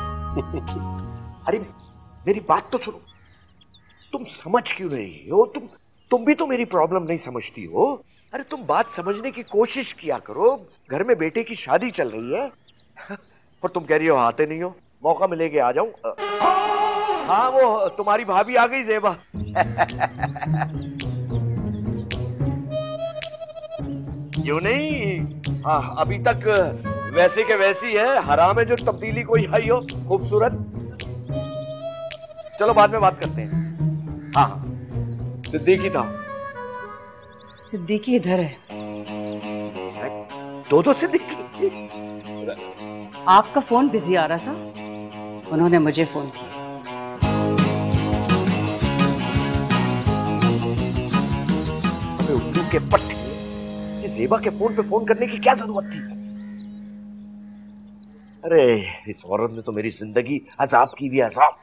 अरे मेरी बात तो सुनो, तुम समझ क्यों नहीं हो? तुम भी तो मेरी प्रॉब्लम नहीं समझती हो। अरे तुम बात समझने की कोशिश किया करो, घर में बेटे की शादी चल रही है। और तुम कह रही हो आते नहीं हो, मौका मिलेगा आ जाऊं। हाँ वो तुम्हारी भाभी आ गई ज़ेबा। क्यों नहीं? हाँ अभी तक वैसे के वैसी है, हराम है जो तब्दीली कोई आई हो। खूबसूरत। चलो बाद में बात करते हैं। हाँ सिद्दीकी था। सिद्दीकी इधर है। दो सिद्दीकी। आपका फोन बिजी आ रहा था, उन्होंने मुझे फोन किया। उल्लू के पट्टे, ये ज़ेबा के फोन पे फोन करने की क्या जरूरत थी? अरे इस औरत ने तो मेरी जिंदगी अजाब की भी अजाब।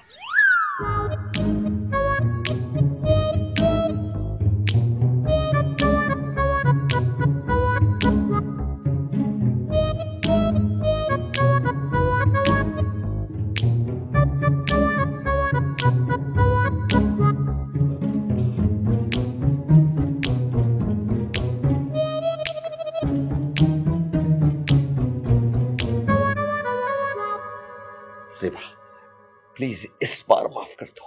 ज़ेबा प्लीज इस बार माफ कर दो।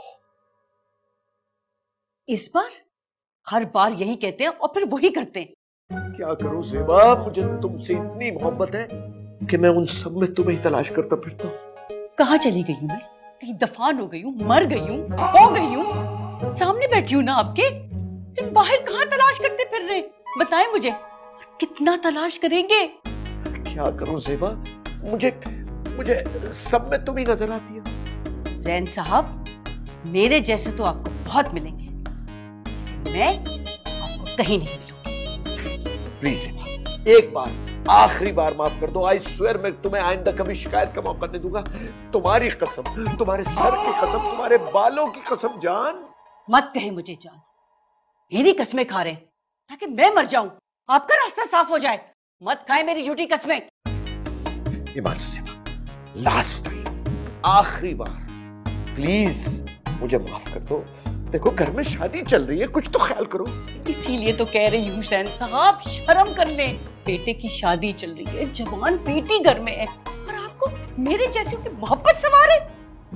इस बार? हर बार यही कहते हैं और फिर वही करते हैं। क्या करूं ज़ेबा, मुझे तुमसे इतनी मोहब्बत है कि मैं उन सब में तुम्हें ही तलाश करता फिरता हूँ। कहाँ चली गई हूँ मैं? कहीं दफन हो गई हूँ, मर गई हूँ, हो गई हूँ? सामने बैठी हूँ ना आपके। तुम बाहर कहाँ तलाश करते फिर रहे? बताएं मुझे, कितना तलाश करेंगे? क्या करूं ज़ेबा, मुझे सब में तुम ही नजर आती है। जैन साहब, मेरे जैसे तो आपको बहुत मिलेंगे, मैं आपको कहीं नहीं मिलूंगी। प्लीज एक बार, आखिरी बार माफ कर दो। आई स्वेयर मैं तुम्हें आइंदा कभी शिकायत का मौका नहीं दूंगा। तुम्हारी कसम, तुम्हारे सर की कसम, तुम्हारे बालों की कसम जान। मत कहे मुझे जान, मेरी कस्में खा रहे हैं ताकि मैं मर जाऊं, आपका रास्ता साफ हो जाए। मत खाए मेरी झूठी कस्में। ईमान से लास्ट टाइम, आखिरी बार, प्लीज मुझे माफ कर दो। देखो घर में शादी चल रही है, कुछ तो ख्याल करो। इसीलिए तो कह रही हूँ हुसैन साहब, शर्म कर ले। बेटे की शादी चल रही है, जवान बेटी घर में है, और आपको मेरे जैसे की मोहब्बत सवार है।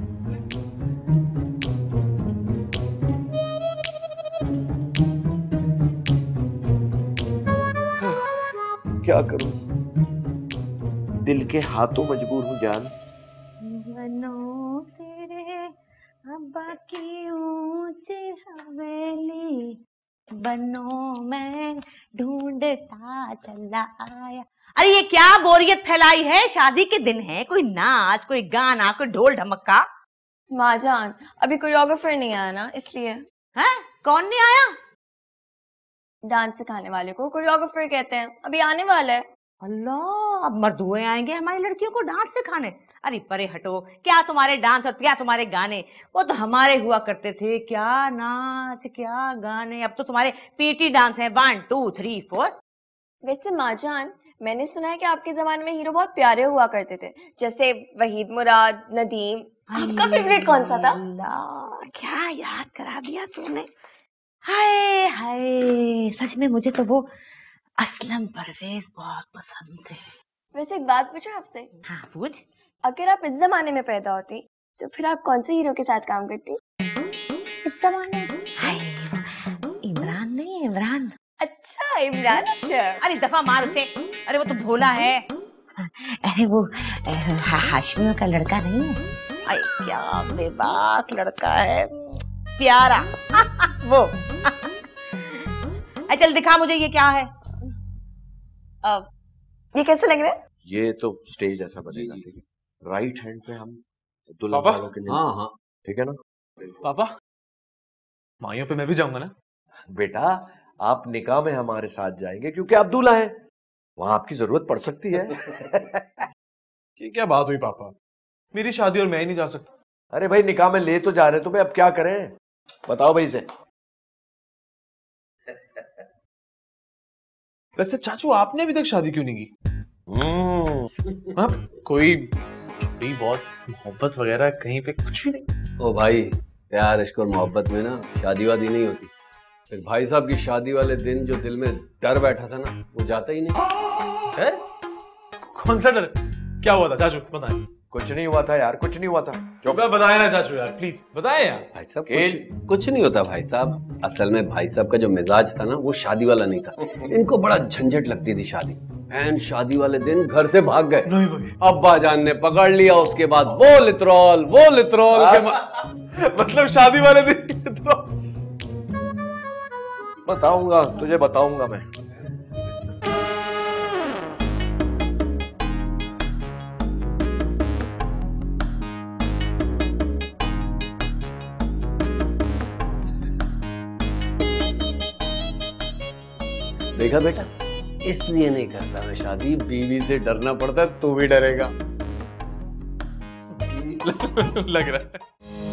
क्या करूं, दिल के हाथों मजबूर हूं जान। बनो तेरे अब्बा की ऊंची हवेली, बनो मैं ढूंढता चला आया। अरे ये क्या बोरियत फैलाई है? शादी के दिन है, कोई नाच, कोई गाना, कोई ढोल ढमक्का। माजान अभी कोरियोग्राफर नहीं आया ना, इसलिए। हैं? कौन नहीं आया? डांस सिखाने वाले को कोरियोग्राफर कहते हैं, अभी आने वाला है। अल्लाह, अब मर्दुए आएंगे हमारी लड़कियों को डांस सिखाने? अरे परे हटो, क्या तुम्हारे डांस और क्या तुम्हारे गाने, वो तो हमारे हुआ करते थे। क्या नाच, क्या गाने, अब तो तुम्हारे पीटी डांस है 1 2 3 4। वैसे माजान मैंने सुना है कि आपके जमाने में हीरो बहुत प्यारे हुआ करते थे, जैसे वहीद मुराद, नदीम। आपका फेवरेट कौन सा था? अल्लाह, क्या याद करा दिया तूने। हाय हाय, सच में मुझे तो वो असलम परवेज बहुत पसंद थे। वैसे एक बात पूछूं आपसे? हाँ पूछ। अगर आप इस जमाने में पैदा होती तो फिर आप कौन से हीरो के साथ काम करती? इस जमाने? हाय, इमरान नहीं, इमरान। अच्छा इमरान अशरफ। अरे दफा मार उसे, अरे वो तो भोला है। अरे वो हाशमियों का लड़का नहीं है? अरे क्या बेबाक लड़का है, प्यारा। वो चल दिखा मुझे ये क्या है। ये कैसे लग रहा है? ये तो स्टेज ऐसा बनेगा, ठीक है। राइट हैंड पे हम दुल्हन पापा? वालों के लिए, हाँ हाँ ठीक है ना। पापा माइयों पे मैं भी जाऊंगा ना? बेटा आप निकाह में हमारे साथ जाएंगे क्योंकि आप दूल्हा हैं, वहां आपकी जरूरत पड़ सकती है। ये क्या बात हुई पापा, मेरी शादी और मैं ही नहीं जा सकता? अरे भाई निकाह में ले तो जा रहे तुम्हें, अब क्या करें बताओ भाई से। वैसे चाचू आपने अभी तक शादी क्यों नहीं की? कोई थोड़ी बहुत मोहब्बत वगैरह कहीं पे कुछ भी नहीं? ओ भाई, प्यार इश्क और मोहब्बत में ना शादी वादी नहीं होती। फिर भाई साहब की शादी वाले दिन जो दिल में डर बैठा था ना, वो जाता ही नहीं है। कौन सा डर? क्या हुआ था चाचू, बताएं। कुछ नहीं हुआ था यार, कुछ नहीं हुआ था। जो बताए ना चाचू यार, प्लीज बताएं यार। भाई साहब कुछ नहीं होता भाई साहब। असल में भाई साहब का जो मिजाज था ना, वो शादी वाला नहीं था। इनको बड़ा झंझट लगती थी शादी। बहन शादी वाले दिन घर से भाग गए। नहीं भाई। अब्बा जान ने पकड़ लिया, उसके बाद वो लित्रोल के मतलब शादी वाले दिन लित्रोल। बताऊंगा तुझे, बताऊंगा मैं। देखा बेटा, इसलिए नहीं करता मैं शादी, बीवी से डरना पड़ता है, तू भी डरेगा। लग रहा है।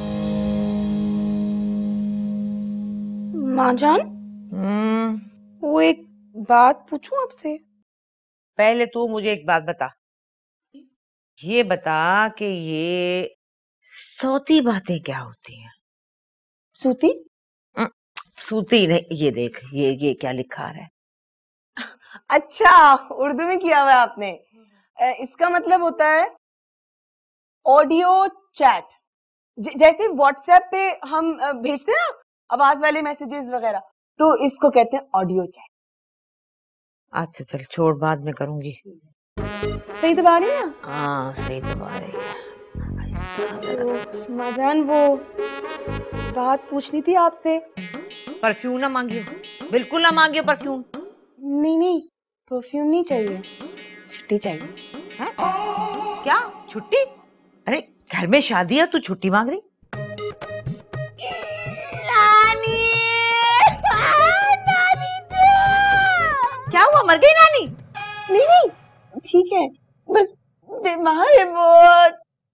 माजान वो एक बात पूछूं आपसे? पहले तू मुझे एक बात बता, ये बता कि ये सौती बातें क्या होती हैं? सूती? सूती नहीं, ये देख ये क्या लिखा है। अच्छा उर्दू में किया हुआ है आपने। इसका मतलब होता है ऑडियो चैट, जैसे व्हाट्सएप पे हम भेजते हैं ना आवाज वाले मैसेजेस वगैरह, तो इसको कहते हैं ऑडियो चैट। अच्छा चल छोड़, बाद में करूंगी। सही दबा रही है ना? हाँ सही दबा रही है। माजान वो बात पूछनी थी आपसे। परफ्यूम ना मांगियो, बिल्कुल ना मांगियो परफ्यूम। नहीं परफ्यूम नहीं चाहिए, छुट्टी चाहिए। है? क्या छुट्टी? अरे घर में शादी है, तू छुट्टी मांग रही? मर गई नानी? नहीं नहीं ठीक है, बस बीमार है बहुत।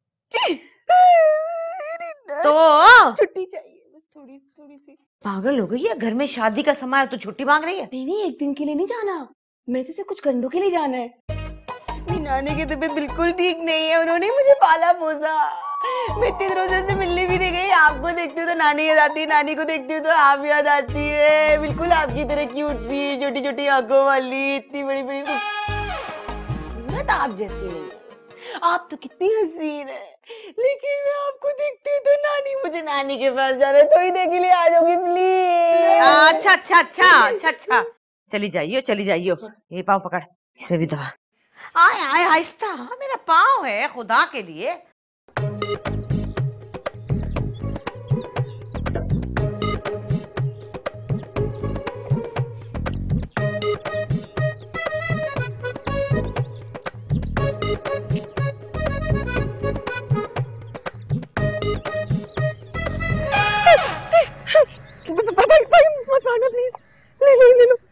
तो छुट्टी चाहिए बस थोड़ी थोड़ी सी। पागल हो गई है, घर में शादी का समय है तो छुट्टी मांग रही है? नहीं एक दिन के लिए नहीं जाना, मैं तो कुछ घंटों के लिए जाना है। मेरी नानी की तबीयत बिल्कुल ठीक नहीं है, उन्होंने मुझे पाला पोसा। मैं 3 रोजों से मिलने भी नहीं गई। आपको देखती हूँ तो नानी याद आती है, नानी को देखती हूँ तो आप याद आती है। बिल्कुल आपकी तरह क्यूट सी, छोटी छोटी आंखों वाली, इतनी बड़ी बड़ी खूबसूरत आप जैसी नहीं। आप तो कितनी हसीन है, लेकिन मैं आपको देखती हूँ तो नानी, मुझे नानी के पास जाना है, थोड़ी देर के लिए आ जाओगी प्लीज? अच्छा अच्छा अच्छा अच्छा अच्छा, चली जाइयो चली जाइयो। ये पाँव पकड़, इसे भी दबा। आए आए आहिस्ता, मेरा पाँव है खुदा के लिए। ले लो।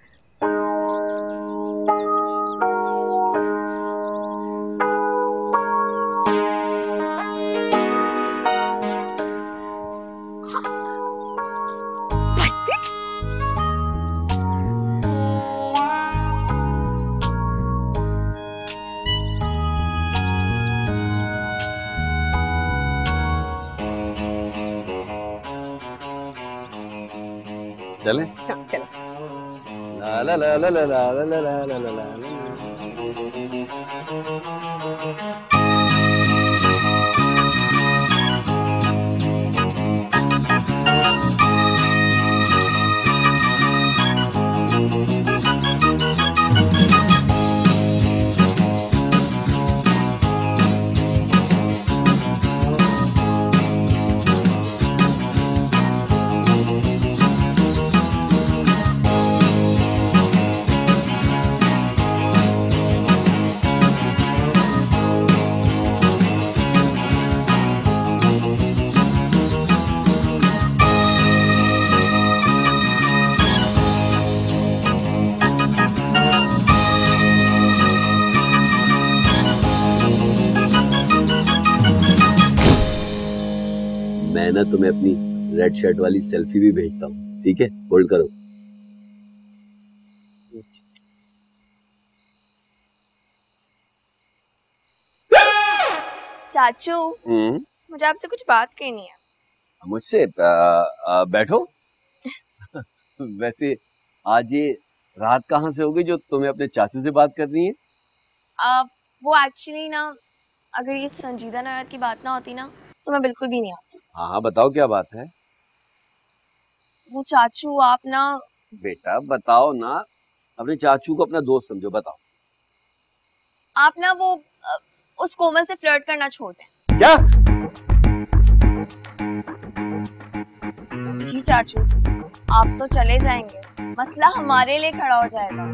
चले? चलो। ला ला ला ला ला ला ला ला ला ला ला। मैं ना तुम्हें अपनी रेड शर्ट वाली सेल्फी भी भेजता हूँ, ठीक है? होल्ड करो। चाचू मुझे आपसे कुछ बात कहनी है। मुझसे? बैठो। वैसे आज ये रात कहाँ से होगी जो तुम्हें अपने चाचू से बात करनी है? वो एक्चुअली ना, अगर ये संजीदा नायक की बात ना होती ना तो मैं बिल्कुल भी नहीं आती। हाँ हाँ बताओ क्या बात है? वो चाचू आप ना। बेटा बताओ ना, अपने चाचू को अपना दोस्त समझो, बताओ। आप ना वो उस कोमल से फ्लर्ट करना छोड़ दें। क्या? जी चाचू, आप तो चले जाएंगे, मसला हमारे लिए खड़ा हो जाएगा।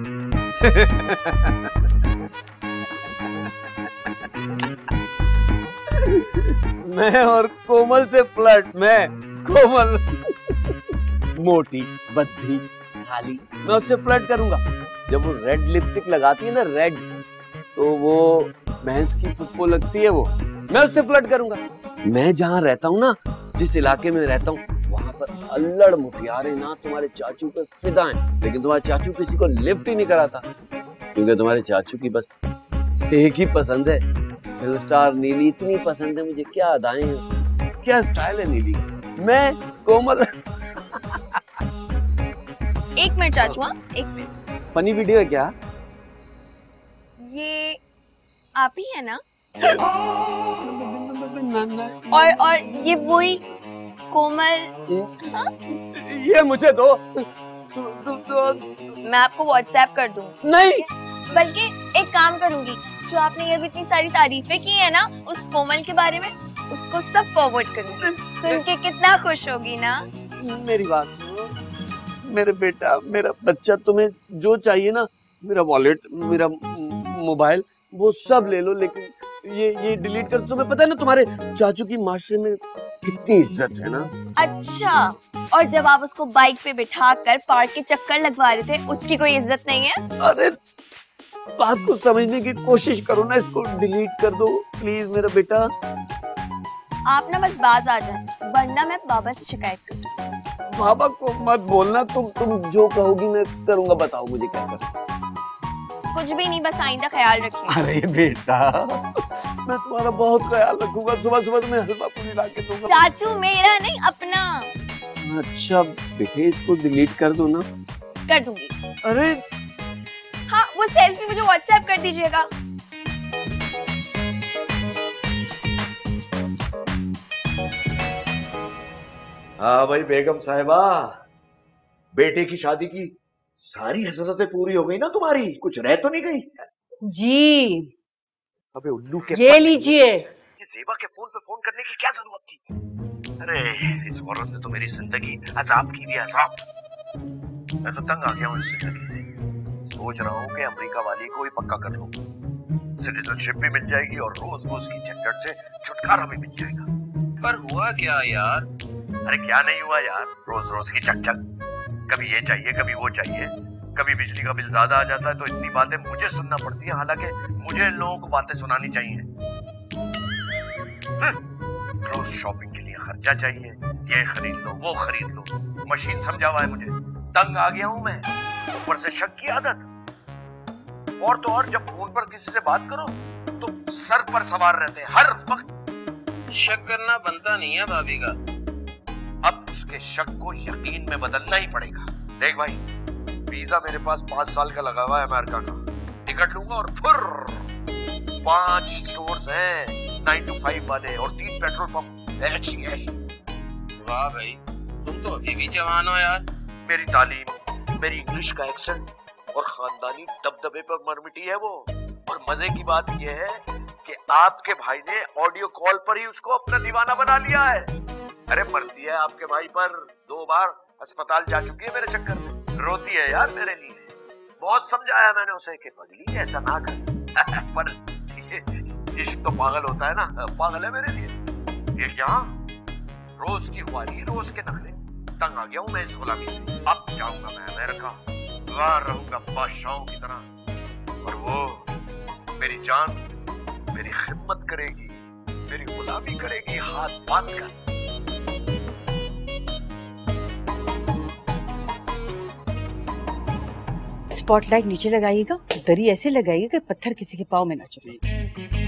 मैं और कोमल से फ्लर्ट? मैं कोमल मोटी बद्धी खाली, मैं उससे फ्लर्ट करूंगा? जब वो रेड लिपस्टिक लगाती है ना, रेड, तो वो भैंस की फुप्पो लगती है वो, मैं उससे फ्लर्ट करूंगा? मैं जहाँ रहता हूँ ना, जिस इलाके में रहता हूँ, वहाँ पर अल्लड़ मुटियारे ना तुम्हारे चाचू पे फिदा हैं, लेकिन तुम्हारे चाचू किसी को लिफ्ट ही नहीं कराता, क्योंकि तुम्हारे चाचू की बस एक ही पसंद है, फिल्म स्टार नीली। इतनी पसंद है मुझे, क्या अदाएं हैं, क्या स्टाइल है नीली। मैं कोमल। एक मिनट चाचू, हाँ एक मिनट। फनी वीडियो है क्या? ये आप ही है ना? और ये वही कोमल? हाँ? ये मुझे दो। मैं आपको व्हाट्सएप कर दूँ। नहीं, बल्कि एक काम करूंगी, जो आपने ये भी इतनी सारी तारीफें की है ना उस कोमल के बारे में, उसको सब फॉरवर्ड करूंगी। सुन के कितना खुश होगी ना। मेरी बात सुनो मेरे बेटा, मेरा बच्चा, तुम्हें जो चाहिए ना, मेरा वॉलेट, मेरा मोबाइल, वो सब ले लो, लेकिन ये डिलीट कर। तुम्हें पता है ना तुम्हारे चाचू की माशरे में कितनी इज्जत है ना। अच्छा, और जब आप उसको बाइक पे बिठा कर पार्क के चक्कर लगवा रहे थे, उसकी कोई इज्जत नहीं है? अरे बात को समझने की कोशिश करो ना, इसको डिलीट कर दो प्लीज मेरा बेटा। आप ना बस बाज आ जाए, वरना मैं बाबा से शिकायत कर दूँ। बाबा को मत बोलना, तुम जो कहोगी मैं करूंगा, बताओ मुझे क्या करना। कुछ भी नहीं, बस आइंदा ख्याल रखिए। अरे बेटा मैं तुम्हारा बहुत ख्याल रखूंगा, सुबह सुबह तुम्हें हलवा पूरी ला के दूंगा। चाचू मेरा नहीं, अपना। अच्छा बेटे इसको डिलीट कर दो ना। कर दूंगी। अरे हाँ, वो सेल्फी मुझे व्हाट्सएप कर दीजिएगा। हाँ भाई बेगम साहिबा, बेटे की शादी की सारी हसरतें पूरी हो गई ना तुम्हारी, कुछ रह तो नहीं गई? जी अबे उल्लू के ये लीजिए। ये ज़ेबा के फोन पे फोन करने की क्या जरूरत थी? अरे इस औरत ने तो मेरी जिंदगी अजाब की भी अजाब। मैं तो तंग आ गया हूँ इस जिंदगी से। सोच रहा हूँ कि अमेरिका वाली को ही पक्का कर लूं, सिटीजनशिप भी मिल जाएगी और रोज रोज की झंझट से छुटकारा भी मिल जाएगा। पर हुआ क्या यार? अरे क्या नहीं हुआ यार, रोज रोज की चकचक, कभी ये चाहिए कभी वो चाहिए, कभी बिजली का बिल ज्यादा आ जाता है तो इतनी बातें मुझे सुनना पड़ती है, हालांकि मुझे लोगों को बातें सुनानी चाहिए। रोज शॉपिंग के लिए खर्चा चाहिए, ये खरीद लो वो खरीद लो, मशीन समझा हुआ है मुझे, तंग आ गया हूं मैं। ऊपर से शक की आदत, और तो और जब फोन पर किसी से बात करो तो सर पर सवार रहते हैं हर वक्त। शक करना बनता नहीं है भाभी का, अब उसके शक को यकीन में बदलना ही पड़ेगा। देख भाई, वीजा मेरे पास 5 साल का लगा हुआ है अमेरिका का, टिकट लूंगा और फिर 5 स्टोर्स हैं 9 to 5 वाले और 3 पेट्रोल पंप। ऐश ही ऐश। वाह भाई, तुम तो अभी भी जवान हो यार। मेरी तालीम, मेरी इंग्लिश का एक्सेंट और खानदानी दबदबे पर मरमिटी है वो। और मजे की बात यह है कि आपके भाई ने ऑडियो कॉल पर ही उसको अपना दीवाना बना लिया है। अरे मरती है आपके भाई पर, 2 बार अस्पताल जा चुकी है मेरे चक्कर में, रोती है यार मेरे लिए। बहुत समझाया मैंने उसे कि पगली ऐसा ना कर पर इश्क तो पागल होता है ना, पागल है मेरे लिए। ये क्या रोज की ख्वारी, रोज के नखरे, तंग आ गया हूं मैं इस गुलामी से। अब जाऊंगा मैं अमेरिका, बाहर रहूंगा बादशाहों की तरह, और वो मेरी जान मेरी खिदमत करेगी, मेरी गुलामी करेगी हाथ बांध कर। स्पॉटलाइट नीचे लगाइएगा, दरी ऐसे लगाइएगा कि पत्थर किसी के पाँव में ना चुभे।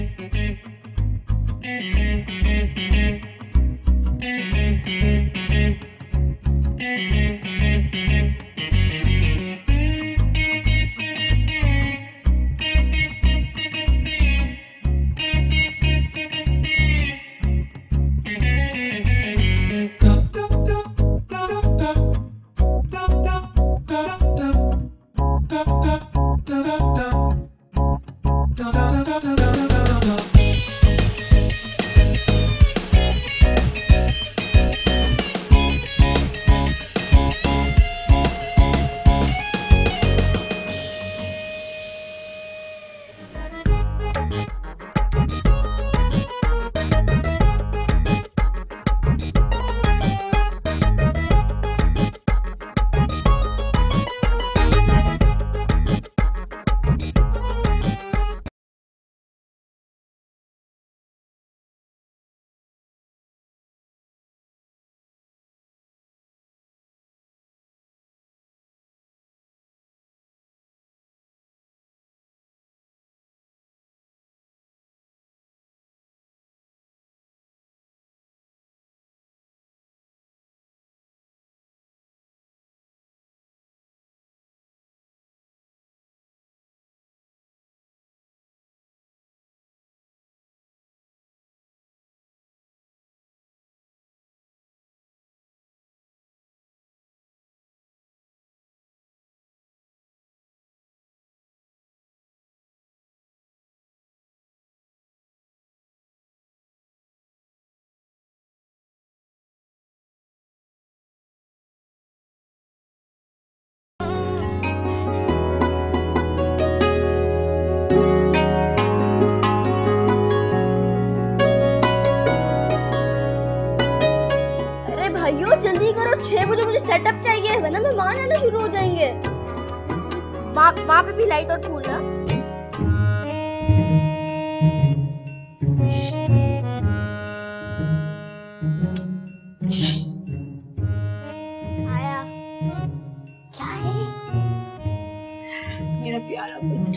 जल्दी करो, 6 बजे मुझे सेटअप चाहिए, वरना मेहमान आना शुरू हो जाएंगे। वहाँ पे भी लाइट और फूल ना।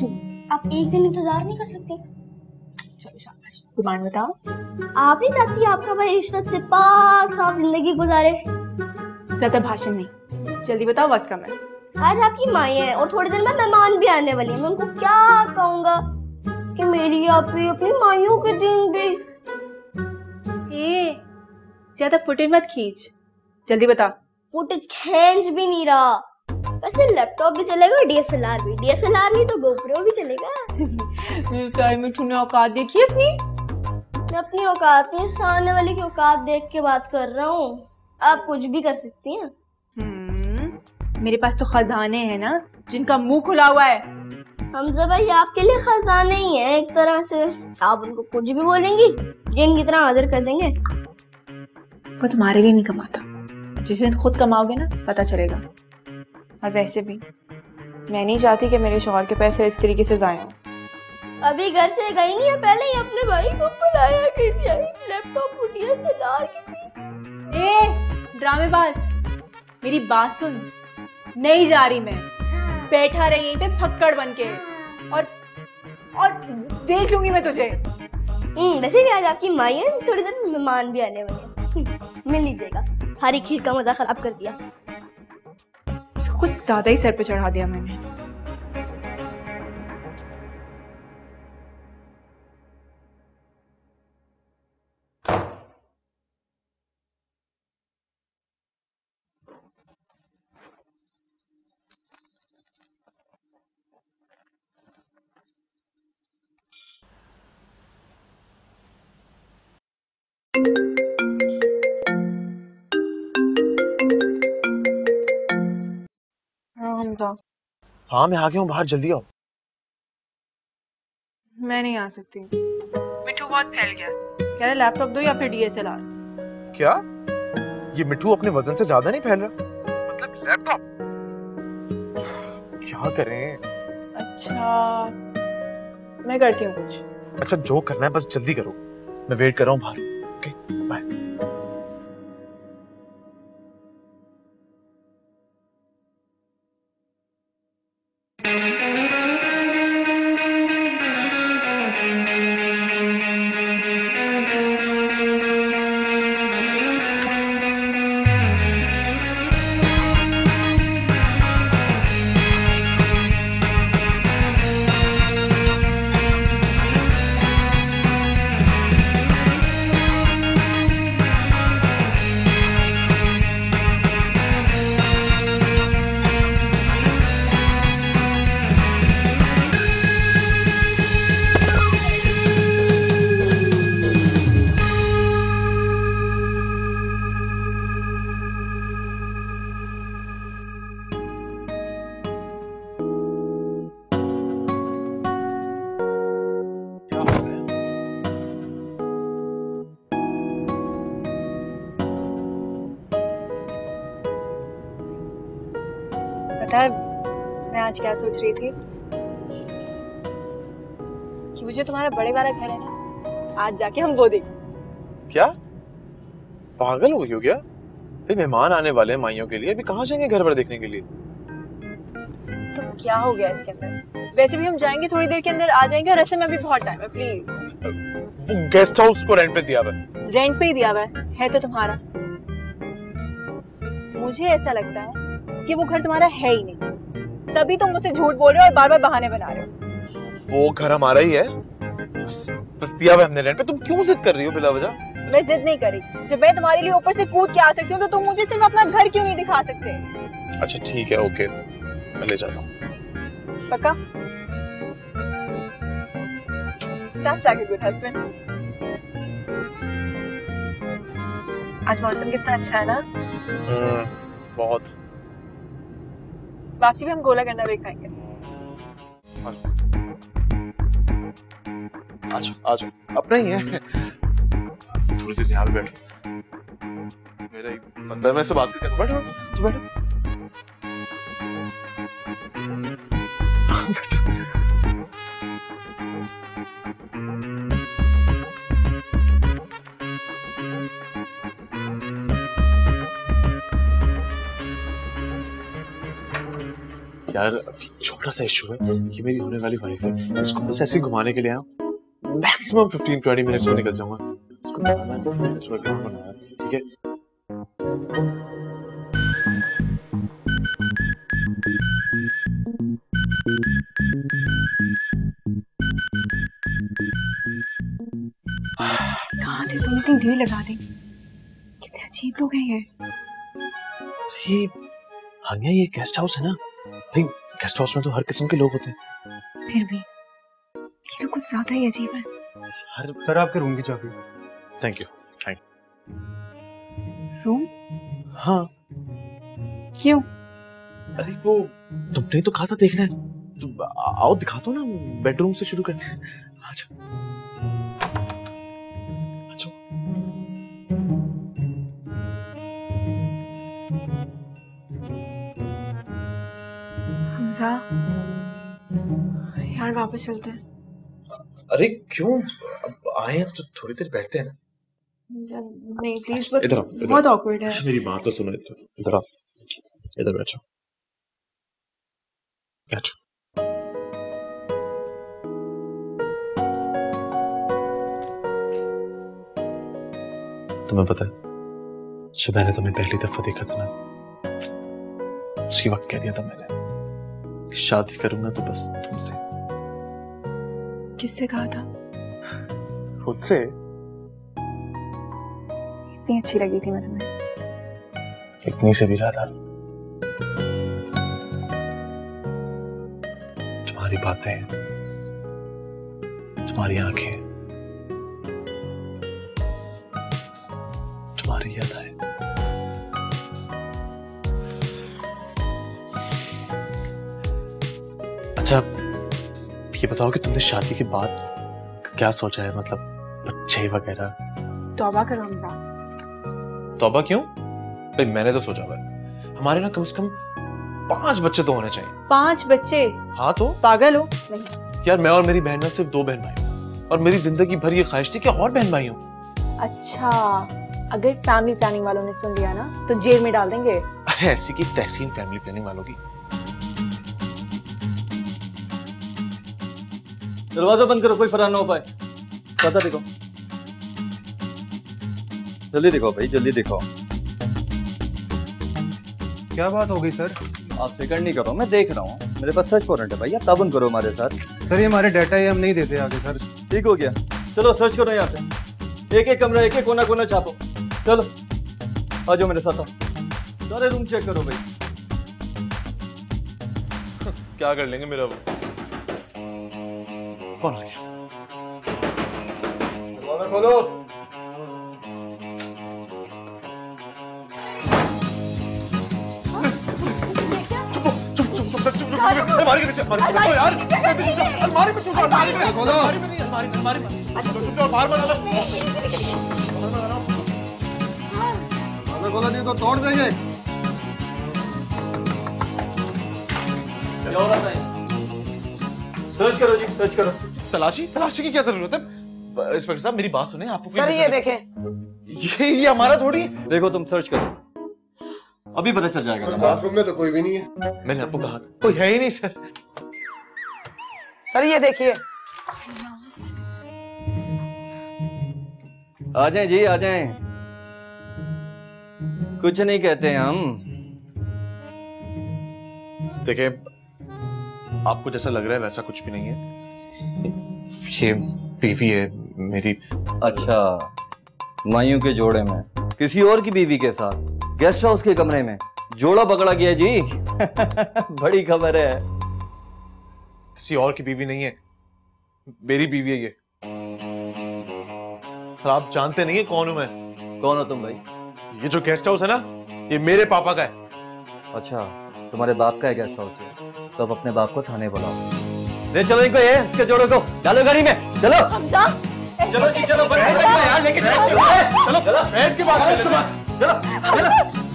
आप एक दिन इंतजार नहीं कर सकते? चलो शाबाश, डिमांड बताओ। आप नहीं चाहती आपका भाई रिश्वत से पाक साफ जिंदगी गुजारे? ज्यादा भाषण नहीं, जल्दी बताओ, वक्त कम है। आज आपकी माई है और थोड़ी देर में मेहमान भी आने वाली है। मैं उनको क्या कहूँगा कि मेरी आप अपनी माइयों के दिन भी। ज्यादा फुटेज मत खींच, जल्दी बता। फुटेज खींच भी नहीं रहा। वैसे लैपटॉप भी चलेगा, डीएसएलआर भी। डीएसएलआर नहीं तो गोप्रो भी चलेगा। मिठू ने औकात देखी अपनी? मैं अपनी औकात नहीं, सामने वाले की औकात देख के बात कर रहा हूँ। आप कुछ भी कर सकती हैं। मेरे पास तो खजाने हैं ना, जिनका मुंह खुला हुआ है। हमजा भाई आपके लिए खजाने ही है एक तरह से। आप उनको कुछ भी बोलेंगी, जिन की तरह हाजिर कर देंगे। वो तुम्हारे लिए नहीं कमाता, जिस दिन खुद कमाओगे ना पता चलेगा। और वैसे भी मैं नहीं चाहती कि मेरे शौहर के पैसे इस तरीके से जाए हों। अभी घर से गई नहीं है, पहले ही अपने भाई को बुलाया कि लैपटॉप को डीएसएलआर की। ड्रामेबाज, मेरी बात सुन, नहीं जा रही मैं। बैठा रही यहीं पे फक्कड़ बन के, और देख लूंगी मैं तुझे। वैसे भी आज आपकी माई है, थोड़ी देर में मेहमान भी आने वाले हैं। मिल लीजिएगा। सारी खीर का मजा खराब कर दिया। इसको कुछ ज्यादा ही सर पे चढ़ा दिया मैंने। हाँ मैं आ गया हूँ बाहर, जल्दी आओ। मैं नहीं आ सकती, मिठू बहुत फैल गया। कह रहे लैपटॉप दो या फिर डीएसएलआर। क्या ये मिठू अपने वजन से ज्यादा नहीं फैल रहा? मतलब लैपटॉप क्या करें? अच्छा मैं करती हूँ कुछ। अच्छा जो करना है बस जल्दी करो, मैं वेट कर रहा हूँ बाहर। Okay bye. मैं आज क्या सोच रही थी कि वो जो तुम्हारा बड़े वाला घर है ना, आज जाके हम वो देखें। क्या पागल हो गई हो क्या? भाई मेहमान आने वाले हैं माइयों के लिए, अभी कहाँ जाएंगे घर पर देखने के लिए? तो क्या हो गया इसके अंदर? वैसे भी हम जाएंगे थोड़ी देर के अंदर आ जाएंगे, और ऐसे में भी बहुत टाइम है। प्लीज। गेस्ट हाउस को रेंट पे दिया हुआ है। रेंट पे ही दिया हुआ है तो तुम्हारा। मुझे ऐसा लगता है कि वो घर तुम्हारा है ही नहीं, तभी तुम मुझसे झूठ बोल रहे हो और बार बार बहाने बना रहे हो। वो घर हमारा ही है, बस दिया हुआ हमने रेंट पे। तुम क्यों जिद कर रही हो बिला वजह? मैं जिद नहीं करी। जब मैं तुम्हारे लिए ऊपर से कूद के आ सकती हूँ तो तुम मुझे सिर्फ अपना घर क्यों नहीं दिखा सकते? अच्छा ठीक है, ओके मैं ले जाता हूँ। पक्का? That's like a good husband. आज मौसम कितना अच्छा है ना? बहुत। वापसी भी हम गोला गंडा भी खाएंगे। आज अपना ही है। थोड़ी देर यहाँ पे बैठो, मेरा एक बंदा है, मैं से बात करके बैठो बैठो। यार अभी छोटा सा इशू है, ये मेरी होने वाली वाइफ है, इसको बस ऐसे ही घुमाने के लिए आया हूँ, मैक्सिमम 15-20 मिनट्स में निकल जाऊंगा। इसको घुमाना है, इसको ग्राउंड बनाना है, ठीक है? कहाँ थे तुम? इतनी देर लगा दी। कितने अजीब लोग हैं ये। ये हानिया, ये गेस्ट हाउस है ना भाई, गेस्ट हाउस में तो हर किस्म के लोग होते हैं। फिर भी ये तो कुछ ज्यादा ही अजीब है। यार सर, आपके रूम की चाबी। Thank you. Thank room? हाँ। क्यों? अरे वो तुमने तो कहा था देखना है, तो आओ दिखा दो ना, बेडरूम से शुरू करते हैं। अच्छा अच्छा। हमजा, यार वापस चलते हैं। अरे क्यों, अब आए हैं तो थोड़ी देर बैठते हैं ना। नहीं प्लीज, इधर आओ, बहुत ऑकवर्ड है। अच्छा मेरी बात तो सुनो, इधर आओ, इधर बैठो, बैठो। तुम्हें पता है, जब मैंने तुम्हें पहली दफा देखा था ना, उसी वक्त कह दिया था मैंने कि शादी करूंगा तो बस तुमसे। किससे कहा था? खुद से। इतनी अच्छी लगी थी मैं तुम्हें? इतनी से भी ज्यादा। तुम्हारी बातें, तुम्हारी आंखें, तुम्हारी याद आए। अच्छा ये बताओ कि तुमने शादी के बाद क्या सोचा है, मतलब बच्चे वगैरह? तौबा करो हमजा। तौबा क्यों भाई, मैंने तो सोचा हुआ है हमारे ना कम से कम 5 बच्चे तो होने चाहिए। 5 बच्चे? हाँ तो पागल हो? नहीं। यार मैं और मेरी बहन में सिर्फ 2 बहन भाई हैं, और मेरी जिंदगी भर ये ख्वाहिश थी कि और बहन भाई हों। अच्छा, अगर फैमिली प्लानिंग वालों ने सुन लिया ना तो जेल में डाल देंगे। अरे ऐसी की तहसीन फैमिली प्लानिंग वालों की। दरवाजा बंद करो, कोई फरार ना हो पाए। पता देखो, जल्दी दिखाओ भाई, जल्दी दिखाओ। क्या बात हो गई सर? आप फिक्र नहीं करो, मैं देख रहा हूँ, मेरे पास सर्च वारंट है भाई, आप ताबन करो हमारे साथ। सर ये हमारे डाटा ही हम नहीं देते आगे सर। ठीक हो गया, चलो सर्च करो यहाँ पे, एक एक कमरा, एक एक कोना कोना छापो। चलो आ जाओ मेरे साथ, आओ सारे रूम चेक करो भाई। क्या कर लेंगे मेरा वो? कौन आ गया? दरवाजा खोलो। अलमारी के पीछे, यार अलमारी में चुप, अलमारी में खोलो, अलमारी में नहीं, अलमारी में चुप जाओ, बाहर बना लो। खोला नहीं तो तोड़ देंगे। क्या हो रहा है? सर्च करो जी, सर्च करो। तलाशी की क्या जरूरत है? इंस्पेक्टर साहब मेरी बात सुने, आपको सर ये देखें, ये हमारा थोड़ी। देखो तुम सर्च करो, अभी पता चल जाएगा। बाथरूम में तो कोई भी नहीं है। मैंने आपको कहा कोई है ही नहीं सर। सर ये देखिए। आ जाएं जी, आ जाएं, कुछ नहीं कहते हम। देखिए आपको जैसा लग रहा है वैसा कुछ भी नहीं है, ये बीवी है मेरी। अच्छा, माइयों के जोड़े में किसी और की बीवी के साथ गेस्ट हाउस के कमरे में जोड़ा पकड़ा गया जी। बड़ी खबर है। किसी और की बीवी नहीं है, मेरी बीवी है ये। और आप जानते नहीं है कौन हूं मैं। कौन हो तुम भाई? ये जो गेस्ट हाउस है ना, ये मेरे पापा का है। अच्छा, तुम्हारे बाप का है गेस्ट हाउस है, तो अब अपने बाप को थाने बुलाओ। ले चलो इनको, ये इसके जोड़ों को डालो गाड़ी में, चलो। चलो जी चलो, यार लेके चलो, बैठ के बात कर लेते हैं। चलो।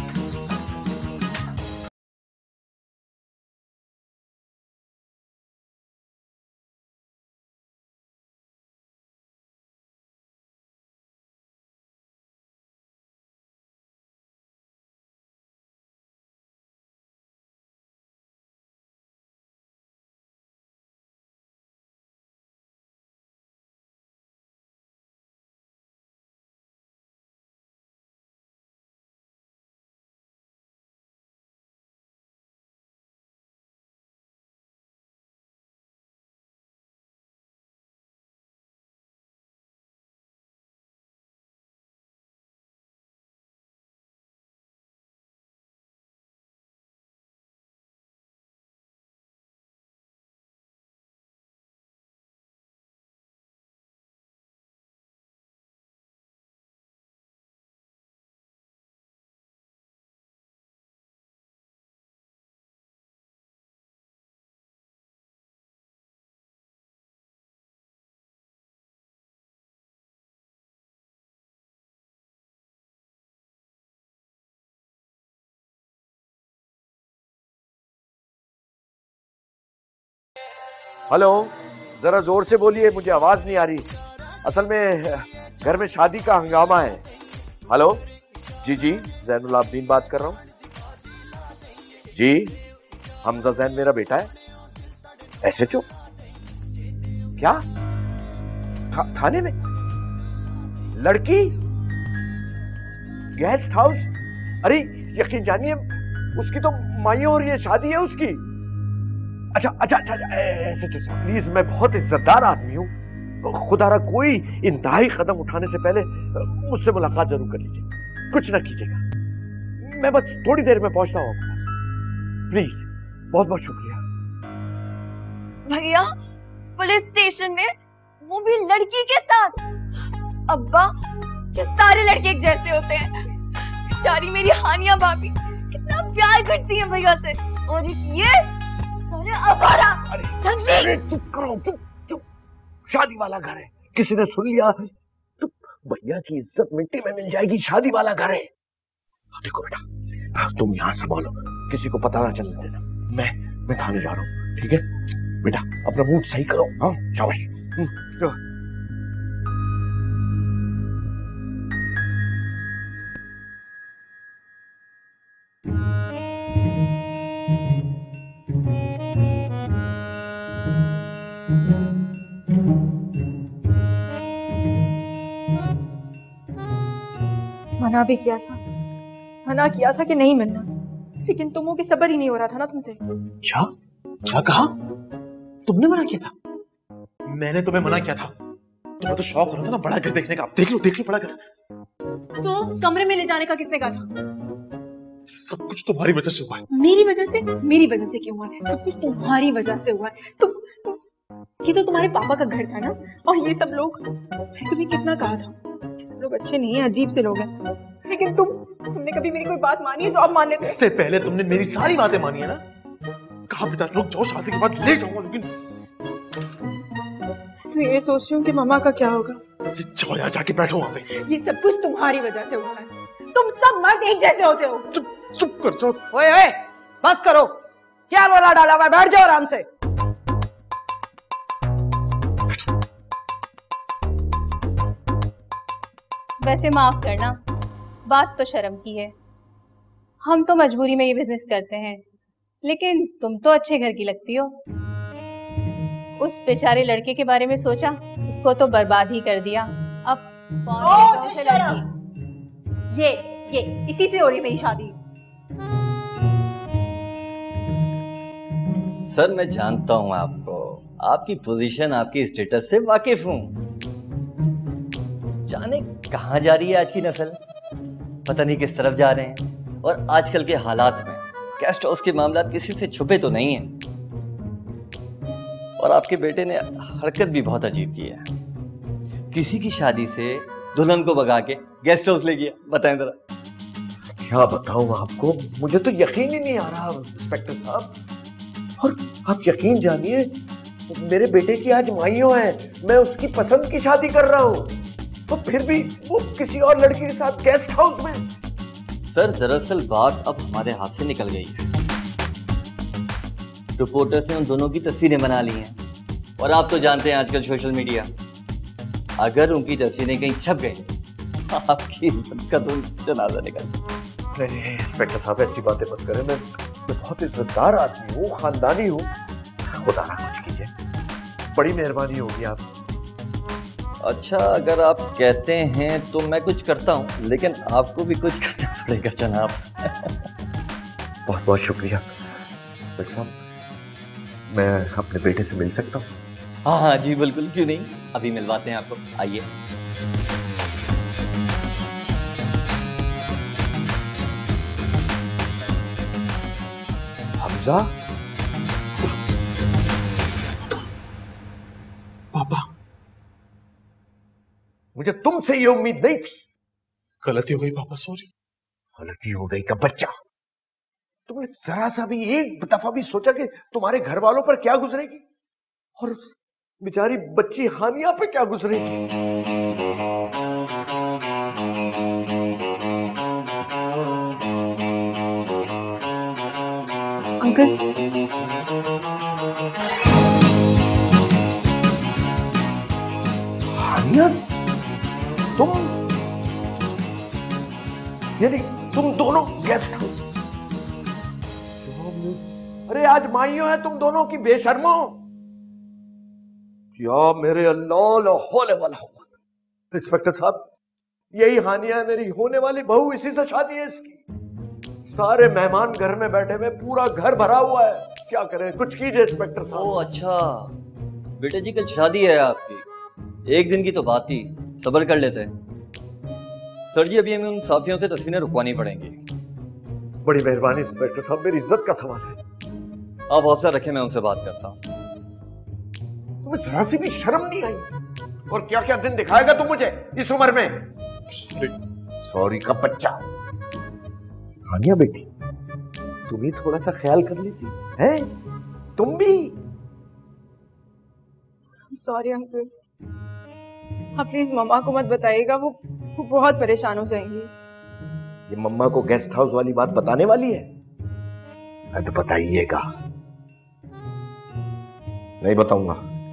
हेलो, जरा जोर से बोलिए, मुझे आवाज नहीं आ रही। असल में घर में शादी का हंगामा है। हेलो, जी जी, जैनुल आबदीन बात कर रहा हूं। जी, हमजा जैन मेरा बेटा है। SHO? क्या? थाने में लड़की गेस्ट हाउस? अरे यकीन जानिए, उसकी तो माइयों और ये शादी है उसकी। अच्छा अच्छा अच्छा, SHO साहब प्लीज, मैं बहुत इज्जतदार आदमी हूँ, खुदारा कोई इंतहाई कदम उठाने से पहले मुझसे मुलाकात जरूर कर लीजिए, कुछ ना कीजिएगा। मैं बस थोड़ी देर में पहुंचता हूँ, प्लीज। बहुत बहुत शुक्रिया। भैया, पुलिस स्टेशन में, वो भी लड़की के साथ। अब्बा, ये सारे लड़के एक जैसे होते हैं। बेचारी मेरी हानिया भाभी कितना प्यार करती है भैया से, और ये अरे अबारा। अरे चुप करो, चुप चुप। शादी वाला घर है, किसी ने सुन लिया तो भैया की इज्जत मिट्टी में मिल जाएगी। शादी वाला घर है। देखो बेटा, तुम यहाँ संभालो, किसी को पता ना चलने देना। मैं थाने जा रहा हूँ, ठीक है बेटा? अपना मूड सही करो। हाँ, शाबाश। मना भी किया था, मना किया था कि नहीं मिलना, लेकिन तुमों की सब्र ही नहीं हो रहा था ना तुमसे। क्या क्या कहा? तुमने मना किया था? मैंने तुम्हें मना किया था? तुम्हें तो शौक हो रहा था ना बड़ा घर देखने का। देख लो बड़ा घर। तो कमरे में ले जाने का किसने कहा था? सब कुछ तुम्हारी वजह से हुआ है। मेरी वजह से? मेरी वजह से क्यों हुआ है? सब कुछ तुम्हारी वजह से हुआ है। ये तो तुम्हारे पापा का घर था ना, और ये सब लोग, तुम्हें कितना कहा था, सब लोग अच्छे नहीं है, अजीब से लोग हैं। लेकिन तुमने कभी मेरी कोई बात मानी है जो अब मान लेते हो? इससे पहले तुमने मेरी सारी बातें मानी है ना। कहा बेटा रुक जाओ, शादी के बाद ले जाऊंगा, लेकिन तो ये सोच रही हूँ कि मामा का क्या होगा। जाओ यार, जाके बैठो वहां पे। ये सब कुछ तुम्हारी वजह से हुआ है। तुम सब मर्द एक जैसे होते हो। चुप कर जाओ। ओए बस करो, क्या रोला डाला हुआ है? बैठ जाओ आराम से। वैसे माफ करना, बात तो शर्म की है। हम तो मजबूरी में ये बिजनेस करते हैं, लेकिन तुम तो अच्छे घर की लगती हो। उस बेचारे लड़के के बारे में सोचा, उसको तो बर्बाद ही कर दिया। अब कौन से लड़की? ये इसी से हो रही मेरी शादी। सर मैं जानता हूं आपको, आपकी पोजीशन, आपकी स्टेटस से वाकिफ हूं। जाने कहां जा रही है आज की नस्ल, पता नहीं किस तरफ जा रहे हैं। और आजकल के हालात में गेस्ट हाउस के मामला किसी से छुपे तो नहीं है। और आपके बेटे ने हरकत भी बहुत अजीब की है। किसी की शादी से दुल्हन को भगा के गेस्ट हाउस ले गया। बताएं जरा। क्या बताऊं आपको, मुझे तो यकीन ही नहीं आ रहा इंस्पेक्टर साहब। और आप यकीन जानिए, मेरे बेटे की आज माइयों है, मैं उसकी पसंद की शादी कर रहा हूं, तो फिर भी वो किसी और लड़की के साथ गेस्ट हाउस में। सर दरअसल बात अब हमारे हाथ से निकल गई है। रिपोर्टर्स ने उन दोनों की तस्वीरें बना ली हैं, और आप तो जानते हैं आजकल सोशल मीडिया, अगर उनकी तस्वीरें कहीं छप गई, आपकी इज्जत का तो जनाजा निकल। नहीं इंस्पेक्टर साहब, ऐसी बातें मत करें। मैं बहुत इज्जतदार आदमी हूँ, खानदानी हूँ। खुदा ना कुछ कीजिए, बड़ी मेहरबानी होगी आप। अच्छा अगर आप कहते हैं तो मैं कुछ करता हूँ, लेकिन आपको भी कुछ करना पड़ेगा जनाब। बहुत बहुत शुक्रिया डॉक्टर साहब। मैं अपने बेटे से मिल सकता हूँ? हाँ हाँ जी बिल्कुल, क्यों नहीं, अभी मिलवाते हैं आपको, आइए। हमजा? पापा, मुझे तुमसे ये उम्मीद नहीं थी। गलती हो गई पापा, सॉरी। गलती हो गई का बच्चा, तुमने जरा सा भी एक दफा भी सोचा कि तुम्हारे घर वालों पर क्या गुजरेगी, और बेचारी बच्ची हानिया पे क्या गुजरेगी? अंकल हानिया, तुम यानी तुम दोनों गेस्ट हाउस? अरे आज माइयों है तुम दोनों की बेशर्मो। या मेरे अल्लाह ला हौला वला कुव्वत। इंस्पेक्टर साहब, यही हानिया है मेरी होने वाली बहू, इसी से शादी है इसकी। सारे मेहमान घर में बैठे हुए, पूरा घर भरा हुआ है, क्या करें, कुछ कीजिए इंस्पेक्टर साहब। ओ अच्छा, बेटे जी कल शादी है आपकी, एक दिन की तो बात थी, सब्र कर लेते हैं। सर जी अभी हमें उन साफियों से तस्वीरें रुकवानी पड़ेंगी। बड़ी मेहरबानी इंस्पेक्टर साहब, मेरी इज्जत का सवाल है। आप हौसला रखें, मैं उनसे बात करता हूँ। तुम्हें जरा सी भी शर्म नहीं आई? और क्या क्या दिन दिखाएगा तू मुझे इस उम्र में? सॉरी का बच्चा। हानिया बेटी, तुम ही थोड़ा सा ख्याल कर लीजिए, हैं? तुम भी। सॉरी अंकल, आप प्लीज मम्मा को मत बताइएगा, वो बहुत परेशान हो जाएंगी। ये मम्मा को गेस्ट हाउस वाली बात बताने वाली है? मैं तो बताइएगा। नहीं बताऊंगा।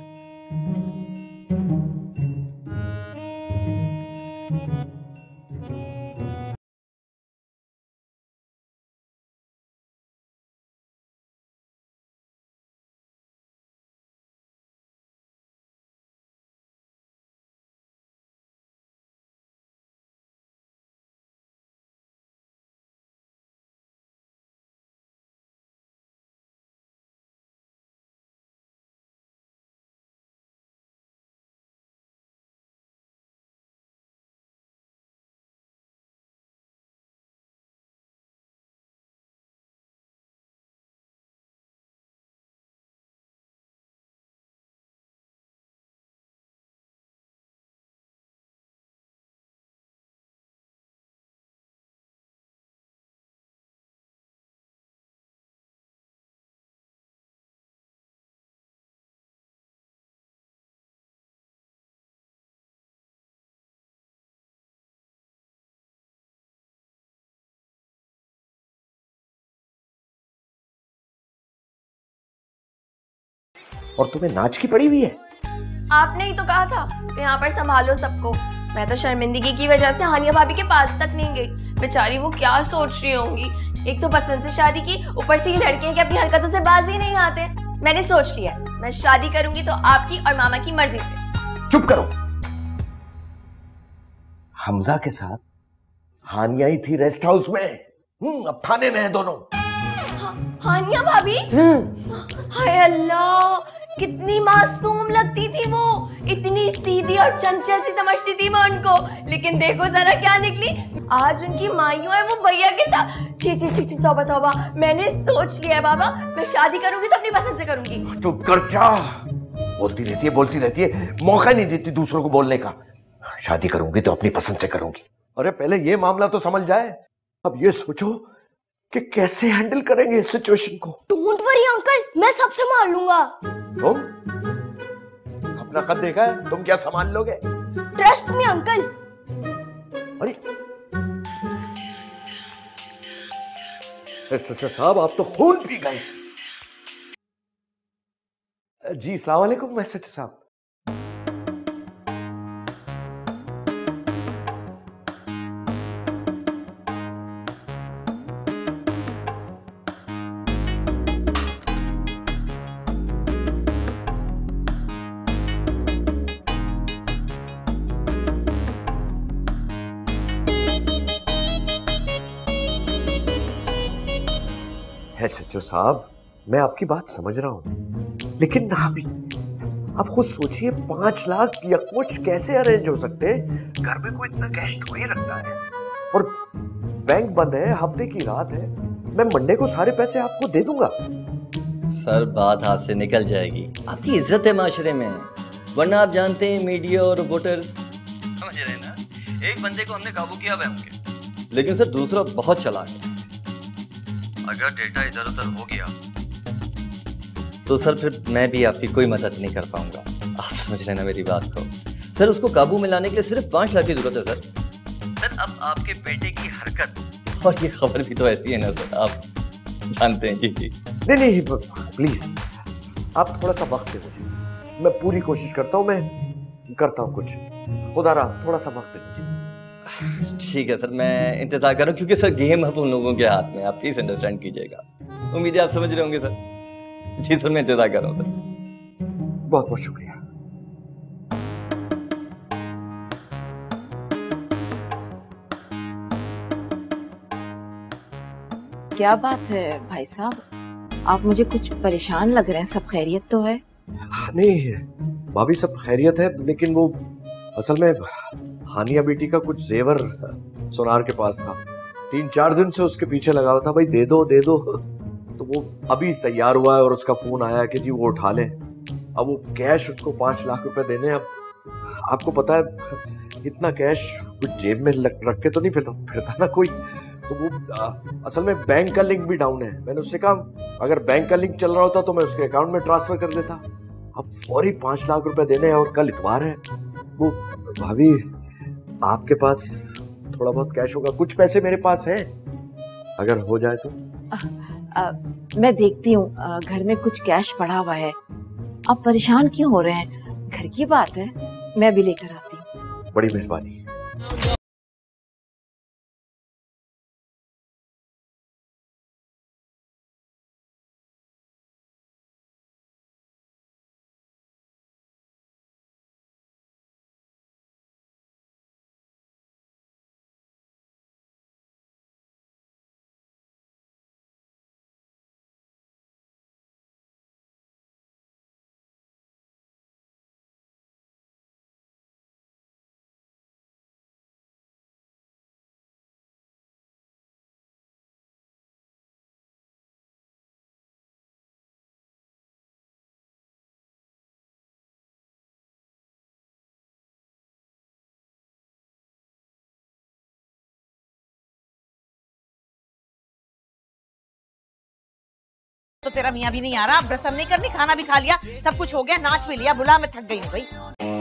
और तुम्हें नाच की पड़ी हुई है? आपने ही तो कहा था कि यहाँ पर संभालो सबको। मैं तो शर्मिंदगी की वजह से हानिया भाभी के पास तक नहीं गई। बेचारी वो क्या सोच रही होंगी। एक तो पसंद से शादी की, ऊपर से ये लड़के की अपनी हरकतों से बाज ही नहीं आते। मैंने सोच लिया, मैं शादी करूंगी तो आपकी और मामा की मर्जी से। चुप करो। हमजा के साथ हानिया ही थी रेस्ट हाउस में। अब थाने में है दोनों। हानिया भाभी? हाय अल्लाह, कितनी मासूम लगती थी वो, इतनी सीधी और चंचल सी समझती थी मैं उनको, लेकिन देखो जरा क्या निकली। आज उनकी माइयों और वो भैया के साथ। छी छी छी छी, तौबा तौबा। मैंने सोच लिया है बाबा, मैं शादी करूंगी तो अपनी पसंद से करूंगी। चुप कर जा। बोलती रहती है, मौका नहीं देती दूसरों को बोलने का। शादी करूंगी तो अपनी पसंद से करूंगी। अरे पहले ये मामला तो समझ जाए, अब ये सोचो कि कैसे हैंडल करेंगे इस सिचुएशन को। डोंट वरी अंकल, मैं सब संभाल लूंगा। तुम अपना कद देखा है, तुम क्या संभाल लोगे? Trust me uncle. अरे सच्चा साहब, आप तो खून पी गए। जी अस्सलाम वालेकुम सच्चा साहब। है सच्चो साहब, मैं आपकी बात समझ रहा हूं, लेकिन अभी आप खुद सोचिए, 5 लाख यकमुश्त कैसे अरेंज हो सकते? घर में कोई इतना कैश थोड़ी रखता है, और बैंक बंद है, हफ्ते की रात है। मैं मंडे को सारे पैसे आपको दे दूंगा। सर बात हाथ से निकल जाएगी, आपकी इज्जत है माशरे में, वरना आप जानते हैं मीडिया और रिपोर्टर समझ रहे हैं ना। एक बंदे को हमने काबू किया हुआ होंगे, लेकिन सर दूसरा बहुत चालाक है। अगर डेटा इधर उधर हो गया तो सर फिर मैं भी आपकी कोई मदद नहीं कर पाऊंगा। आप समझ लेना मेरी बात को। सर उसको काबू में लाने के लिए सिर्फ 5 लाख की जरूरत है सर। अब आपके बेटे की हरकत और ये खबर भी तो ऐसी है ना सर, आप जानते हैं। जी जी नहीं प्लीज आप थोड़ा सा वक्त दे मुझे, मैं पूरी कोशिश करता हूँ, मैं करता हूँ कुछ। खुदा रहा थोड़ा सा वक्त दीजिए। ठीक है सर, मैं इंतजार कर रहा हूँ, क्योंकि सर गेम अब उन लोगों के हाथ में, आप प्लीज अंडरस्टैंड कीजिएगा। उम्मीद है आप समझ रहे होंगे सर। जी सर, मैं इंतजार कर रहा हूँ सर। बहुत बहुत शुक्रिया। क्या बात है भाई साहब, आप मुझे कुछ परेशान लग रहे हैं। सब खैरियत तो है? नहीं भाभी, सब खैरियत है, लेकिन वो असल में हानिया बेटी का कुछ जेवर सोनार के पास था। 3-4 दिन से उसके पीछे लगा हुआ था, भाई दे दो दे दो। तो वो अभी तैयार हुआ है और उसका फोन आया कि जी वो उठा ले। अब वो कैश उसको 5 लाख रुपए देने। अब आपको पता है इतना कैश कुछ जेब में रख के तो नहीं फिरता ना कोई। तो वो असल में बैंक का लिंक भी डाउन है। मैंने उससे कहा अगर बैंक का लिंक चल रहा होता तो मैं उसके अकाउंट में ट्रांसफर कर देता। अब फौरी 5 लाख रुपए देने हैं और कल इतवार है। वो भाभी, आपके पास थोड़ा बहुत कैश होगा? कुछ पैसे मेरे पास हैं, अगर हो जाए तो। मैं देखती हूँ, घर में कुछ कैश पड़ा हुआ है। आप परेशान क्यों हो रहे हैं? घर की बात है, मैं भी लेकर आती हूँ। बड़ी मेहरबानी। तो तेरा मियाँ भी नहीं आ रहा, ब्रसम नहीं करनी, खाना भी खा लिया, सब कुछ हो गया, नाच भी लिया, बुला, मैं थक गई हूँ भाई।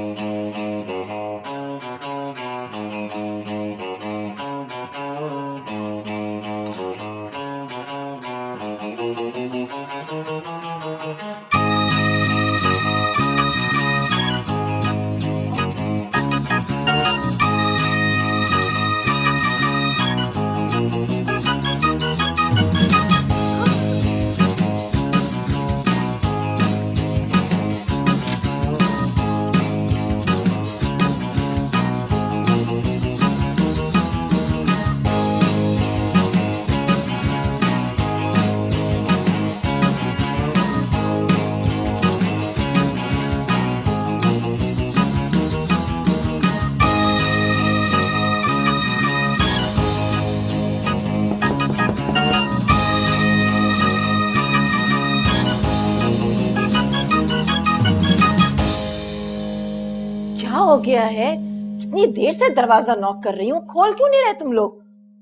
हो गया है? कितनी देर से दरवाजा नॉक कर रही हूँ, खोल क्यों नहीं रहे तुम लोग?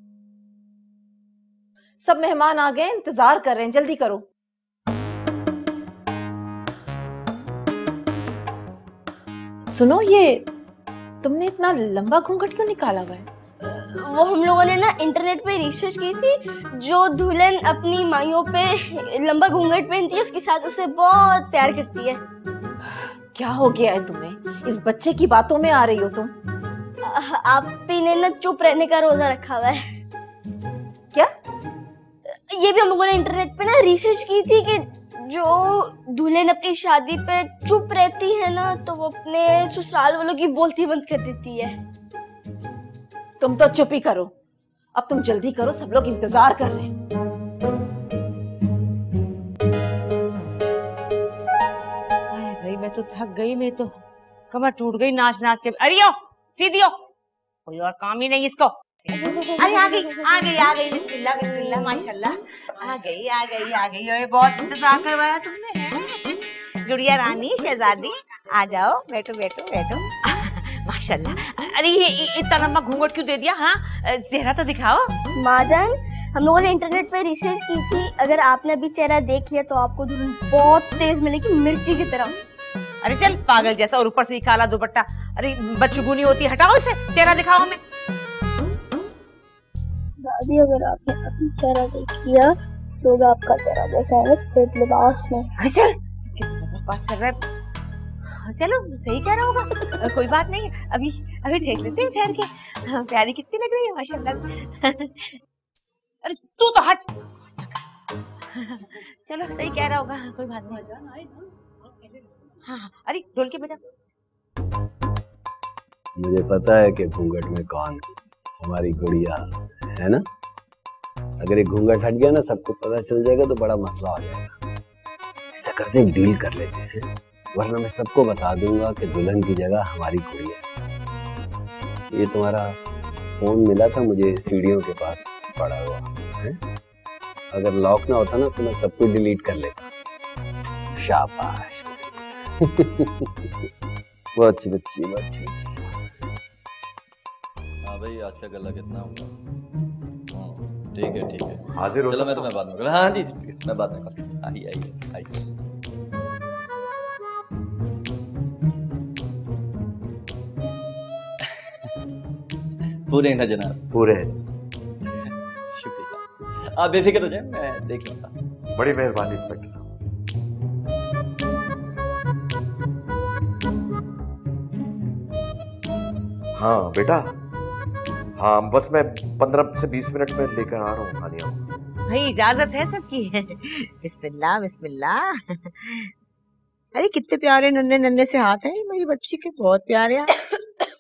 सब मेहमान आ गए, इंतजार कर रहे हैं, जल्दी करो। सुनो, ये तुमने इतना लंबा घूंघट क्यों निकाला हुआ है? वो हम लोगों ने ना इंटरनेट पे रिसर्च की थी, जो दुल्हन अपनी माइयों पे लंबा घूंघट पहनती है उसके साथ उसे बहुत प्यार करती है। क्या हो गया है तुम्हें? इस बच्चे की बातों में आ रही हो तुम? आप ही ने ना चुप रहने का रोजा रखा हुआ है। क्या? ये भी हम लोगों ने इंटरनेट पे ना रिसर्च की थी कि जो दुल्हन अपनी शादी पे चुप रहती है ना तो वो अपने ससुराल वालों की बोलती बंद कर देती है। तुम तो चुप ही करो, अब तुम जल्दी करो, सब लोग इंतजार कर रहे हैं। भाई मैं तो थक गई, मैं तो कमर टूट गई नाच नाच के। अरे यो सीधी हो, कोई और काम ही नहीं इसको। अरे आ गई आ गई आ गई, बिस्मिल्लाह बिस्मिल्लाह, माशाल्लाह आ गई आ गई आ गई। अरे बहुत इंतजार करवाया तुमने। गुड़िया रानी, शहजादी, आ जाओ, बैठो बैठो बैठो। माशाल्लाह। अरे ये इतना लंबा घूंघट क्यों दे दिया? हाँ, चेहरा तो दिखाओ। माँ जान, हम लोगों ने इंटरनेट पे रिसर्च की थी, अगर आपने अभी चेहरा देख लिया तो आपको दुल्हन बहुत तेज मिलेगी, मिर्ची की तरह। अरे चल पागल जैसा, और ऊपर से काला दुपट्टा। अरे बदशगुनी होती है, हटाओ इसे, चेहरा दिखाओ हमें। दादी, अगर आपने अपना चेहरा देख लिया लोग आपका चेहरा देखेंगे सफेद लिबास में। अरे चल, कितना बकवास कर रहा है। चलो सही कह रहा होगा, कोई बात नहीं, अभी अभी देख लेते हैं ठहर के। प्यारी कितनी लग रही है माशाल्लाह। अरे तू तो हट। चलो सही कह रहा होगा, कोई बात नहीं। हाँ हाँ, अरे ढोल के बजा। मुझे पता है कि घूंघट में कौन, हमारी गुड़िया है ना। अगर ये घूंघट हट गया ना, सबको पता चल जाएगा तो बड़ा मसला हो जाएगा। ऐसा करते एक डील कर लेते हैं, वरना मैं सबको बता दूंगा कि दुल्हन की जगह हमारी गुड़िया। ये तुम्हारा फोन मिला था मुझे सीढ़ियों के पास पड़ा हुआ है, अगर लॉक ना होता ना तो मैं सब कुछ डिलीट कर लेता। शाबाश। बहुत अच्छी बच्ची, बहुत अच्छी बच्ची। हाँ भाई, आज का गला कितना होगा? ठीक है ठीक है, हाजिर हो। चलो मैं तुम्हें बाद में, हाँ जी मैं बाद में करता। आइए आइए आइए। पूरे हैं ना जनाब? पूरे हैं। शुक्रिया, आप बेफिक्र हो जाए, मैं देख लूंगा। बड़ी मेहरबानी इंस्पेक्टर साहब। हाँ बेटा, हाँ बस मैं 15 से 20 मिनट में लेकर आ रहा हूँ खानिया। भाई इजाजत है सबकी। बिस्मिल्लाह बिस्मिल्लाह। अरे कितने प्यारे नन्हे नन्हे से हाथ हैं मेरी बच्ची के, बहुत प्यारे हाथ।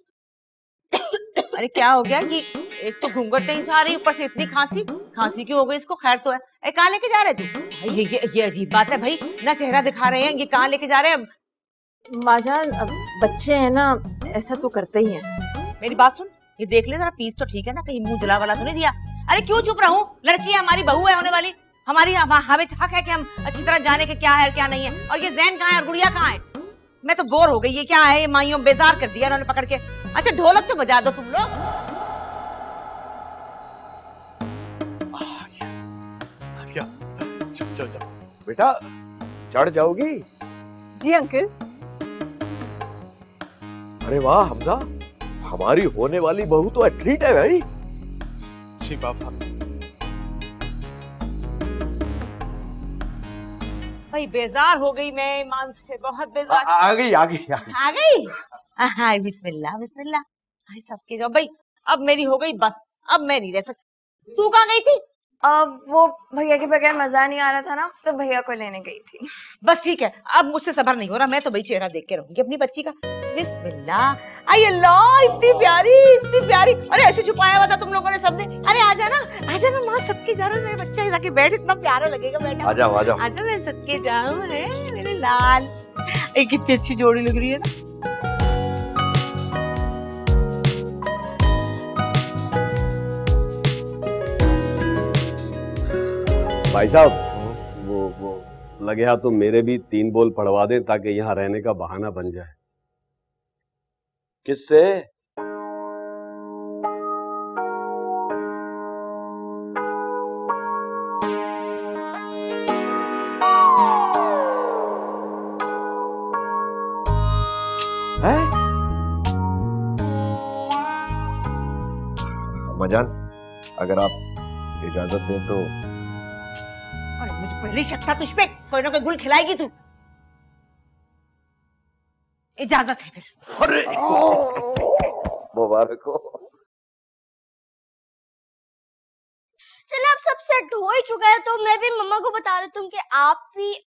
अरे क्या हो गया, ये एक तो घूंघट नहीं जा रही, ऊपर से इतनी खांसी। खांसी क्यों हो गई इसको? खैर तो है। कहाँ लेके जा रहे तू? ये अजीब बात है भाई, ना चेहरा दिखा रहे हैं, ये कहाँ लेके जा रहे हैं? माजान, अब बच्चे हैं ना, ऐसा तो करते ही हैं। मेरी बात सुन, ये देख ले जरा, पीस तो ठीक है ना, कहीं मुंह जला वाला तो नहीं दिया? अरे क्यों चुप रहूं, लड़की है हमारी, बहू है होने वाली हमारी, हमें हक है कि हम अच्छी तरह जाने के क्या है और क्या नहीं है। और ये जैन कहाँ है और गुड़िया कहाँ है? मैं तो बोर हो गई, ये क्या है, ये माइयों बेजार कर दिया इन्होंने पकड़ के। अच्छा ढोलक तो बजा दो तुम लोग। चल बेटा, चढ़ जाओगी? जी अंकल। अरे वाह हमजा, हमारी होने वाली बहू तो एथलीट है भाई। जी पापा। भाई बेजार हो गई मैं ईमान से, बहुत बेजार। आ गई आ गई आ गई। हाय बिस्मिल्लाह बिस्मिल्लाह। हाय सबके जाओ भाई, अब मेरी हो गई बस, अब मैं नहीं रह सकती। तू कहाँ गई थी? अब वो भैया के बगैर मजा नहीं आ रहा था ना, तो भैया को लेने गई थी। बस ठीक है, अब मुझसे सब्र नहीं हो रहा, मैं तो भाई चेहरा देख के रहूंगी अपनी बच्ची का। बिस्मिल्लाह। आई अल्लाह, इतनी प्यारी इतनी प्यारी। अरे ऐसे छुपाया हुआ था तुम लोगों ने सबने। अरे आ जाना माँ, सबके जाओ, मेरे बच्चा जाके बैठ, इतना प्यारा लगेगा बेटा। आ जाओ आ जाओ। आजा मैं सबके जाऊं, है मेरे लाल। कितनी अच्छी जोड़ी लग रही है ना। भाई साहब, वो लगे हाथ तो मेरे भी 3 बोल पढ़वा दें ताकि यहाँ रहने का बहाना बन जाए। किससे? अम्माजान, अगर आप इजाजत दें तो। मुझे पहले शक था तुझ पे, कोई ना कोई गुल खिलाएगी तू। इजाजत है फिर। अरे मुबारक हो। चलो अब सब सेट हो ही चुका है, तो मैं भी मम्मा को बता देता हूँ कि आप भी